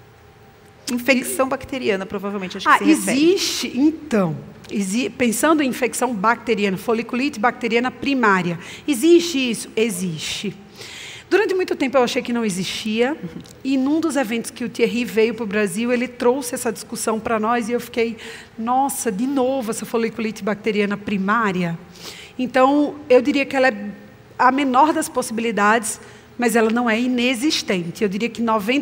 Infecção bacteriana, provavelmente, acho que se refere. Existe, então. Pensando em infecção bacteriana, foliculite bacteriana primária. Existe isso? Existe. Durante muito tempo eu achei que não existia, e num dos eventos que o Thierry veio para o Brasil, ele trouxe essa discussão para nós, e eu fiquei, nossa, de novo essa foliculite bacteriana primária? Então, eu diria que ela é a menor das possibilidades, mas ela não é inexistente. Eu diria que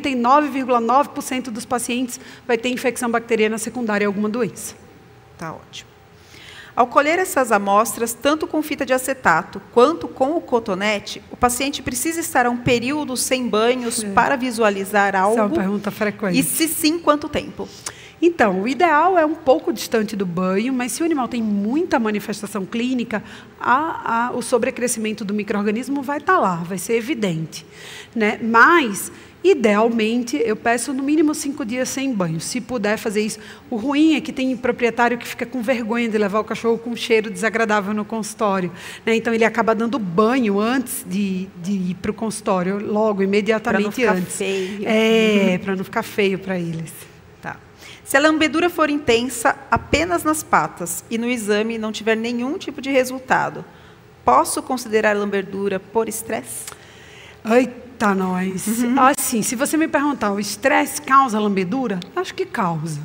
99,9% dos pacientes vai ter infecção bacteriana secundária a alguma doença. Tá ótimo. Ao colher essas amostras, tanto com fita de acetato quanto com o cotonete, o paciente precisa estar um período sem banhos para visualizar algo? Essa é uma pergunta frequente. E se sim, quanto tempo? Então, o ideal é um pouco distante do banho, mas se o animal tem muita manifestação clínica, o sobrecrescimento do micro-organismo vai estar lá, vai ser evidente, né? Mas, idealmente, eu peço no mínimo 5 dias sem banho, se puder fazer isso. O ruim é que tem proprietário que fica com vergonha de levar o cachorro com um cheiro desagradável no consultório, né? Então, ele acaba dando banho antes de ir para o consultório, logo, imediatamente antes. Para não ficar feio. Para não ficar feio para eles. Tá. Se a lambedura for intensa apenas nas patas e no exame não tiver nenhum tipo de resultado, posso considerar a lambedura por estresse? Eita, nós. Assim, se você me perguntar, o estresse causa lambedura? Acho que causa.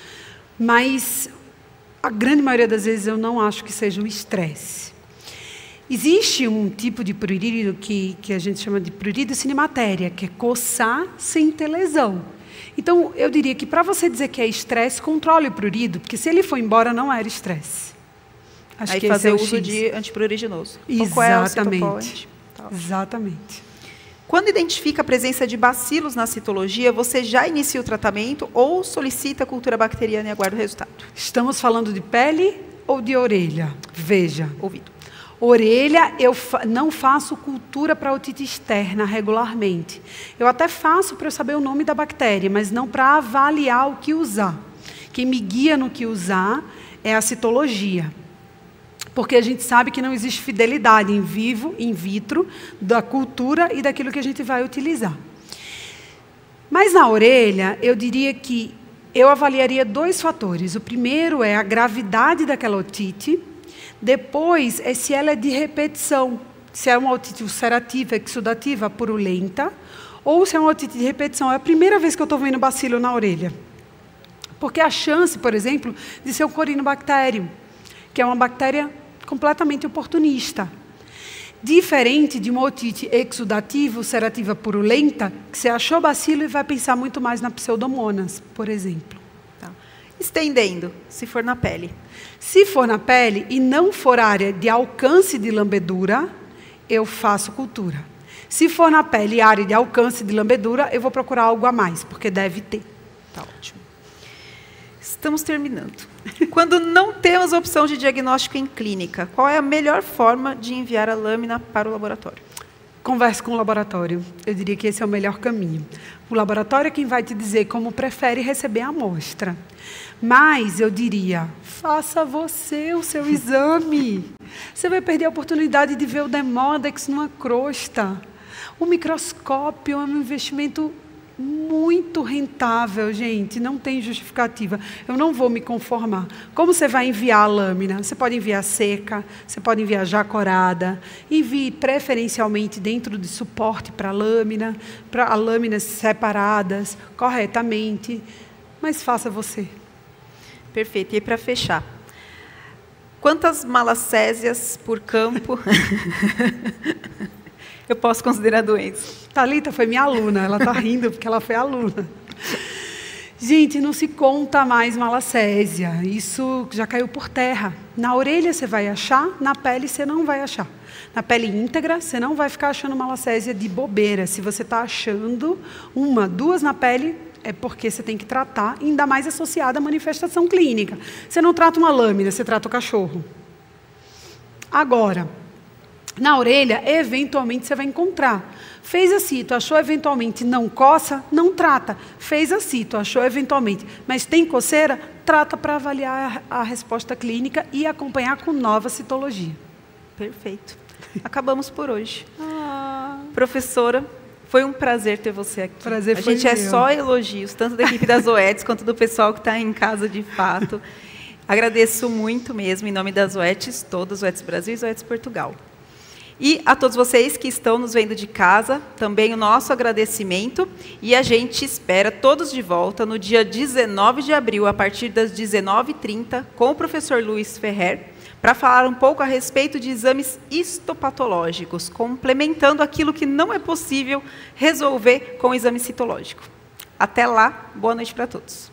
Mas a grande maioria das vezes eu não acho que seja o estresse. Existe um tipo de prurido que a gente chama de prurido cinematéria, que é coçar sem ter lesão. Então, eu diria que para você dizer que é estresse, controle o prurido, porque se ele for embora, não era estresse. Acho que fazer uso de antipruriginoso. Exatamente. Exatamente. Quando identifica a presença de bacilos na citologia, você já inicia o tratamento ou solicita a cultura bacteriana e aguarda o resultado? Estamos falando de pele ou de orelha? Veja. Ouvido. Orelha, eu não faço cultura para otite externa regularmente. Eu até faço para eu saber o nome da bactéria, mas não para avaliar o que usar. Quem me guia no que usar é a citologia. Porque a gente sabe que não existe fidelidade em vivo, in vitro, da cultura e daquilo que a gente vai utilizar. Mas na orelha, eu diria que eu avaliaria 2 fatores. O primeiro é a gravidade daquela otite. Depois, é se ela é de repetição. Se é uma otite ulcerativa, exudativa, purulenta, ou se é uma otite de repetição. É a primeira vez que eu estou vendo bacilo na orelha. Porque a chance, por exemplo, de ser um corinobactério, que é uma bactéria completamente oportunista. Diferente de uma otite exudativa, ulcerativa, purulenta, que você achou bacilo e vai pensar muito mais na pseudomonas, por exemplo. Tá. Estendendo, se for na pele. Se for na pele e não for área de alcance de lambedura, eu faço cultura. Se for na pele e área de alcance de lambedura, eu vou procurar algo a mais, porque deve ter. Tá ótimo. Estamos terminando. Quando não temos a opção de diagnóstico em clínica, qual é a melhor forma de enviar a lâmina para o laboratório? Converse com o laboratório. Eu diria que esse é o melhor caminho. O laboratório é quem vai te dizer como prefere receber a amostra. Mas eu diria, faça você o seu exame. Você vai perder a oportunidade de ver o Demodex numa crosta. O microscópio é um investimento muito rentável, gente, não tem justificativa. Eu não vou me conformar. Como você vai enviar a lâmina? Você pode enviar seca, você pode enviar já corada, envie preferencialmente dentro de suporte para lâminas separadas, corretamente, mas faça você. Perfeito. E para fechar, quantas malacésias por campo eu posso considerar doença? Thalita foi minha aluna, ela está rindo porque ela foi aluna. Gente, não se conta mais malacésia, isso já caiu por terra. Na orelha você vai achar, na pele você não vai achar. Na pele íntegra, você não vai ficar achando malacésia de bobeira. Se você está achando 1, 2 na pele, é porque você tem que tratar, ainda mais associada à manifestação clínica. Você não trata uma lâmina, você trata o cachorro. Agora, na orelha, eventualmente você vai encontrar. Fez a cito, achou eventualmente, não coça, não trata. Fez a cito, achou eventualmente, mas tem coceira, trata para avaliar a resposta clínica e acompanhar com nova citologia. Perfeito. Acabamos por hoje. Professora, foi um prazer ter você aqui. Prazer a foi gente é meu. só elogios, tanto da equipe das Zoetis quanto do pessoal que está em casa de fato. Agradeço muito mesmo, em nome das Zoetis, todas, Zoetis Brasil e Zoetis Portugal. E a todos vocês que estão nos vendo de casa, também o nosso agradecimento. E a gente espera todos de volta no dia 19 de abril, a partir das 19h30, com o professor Luiz Ferrer, para falar um pouco a respeito de exames histopatológicos, complementando aquilo que não é possível resolver com o exame citológico. Até lá, boa noite para todos.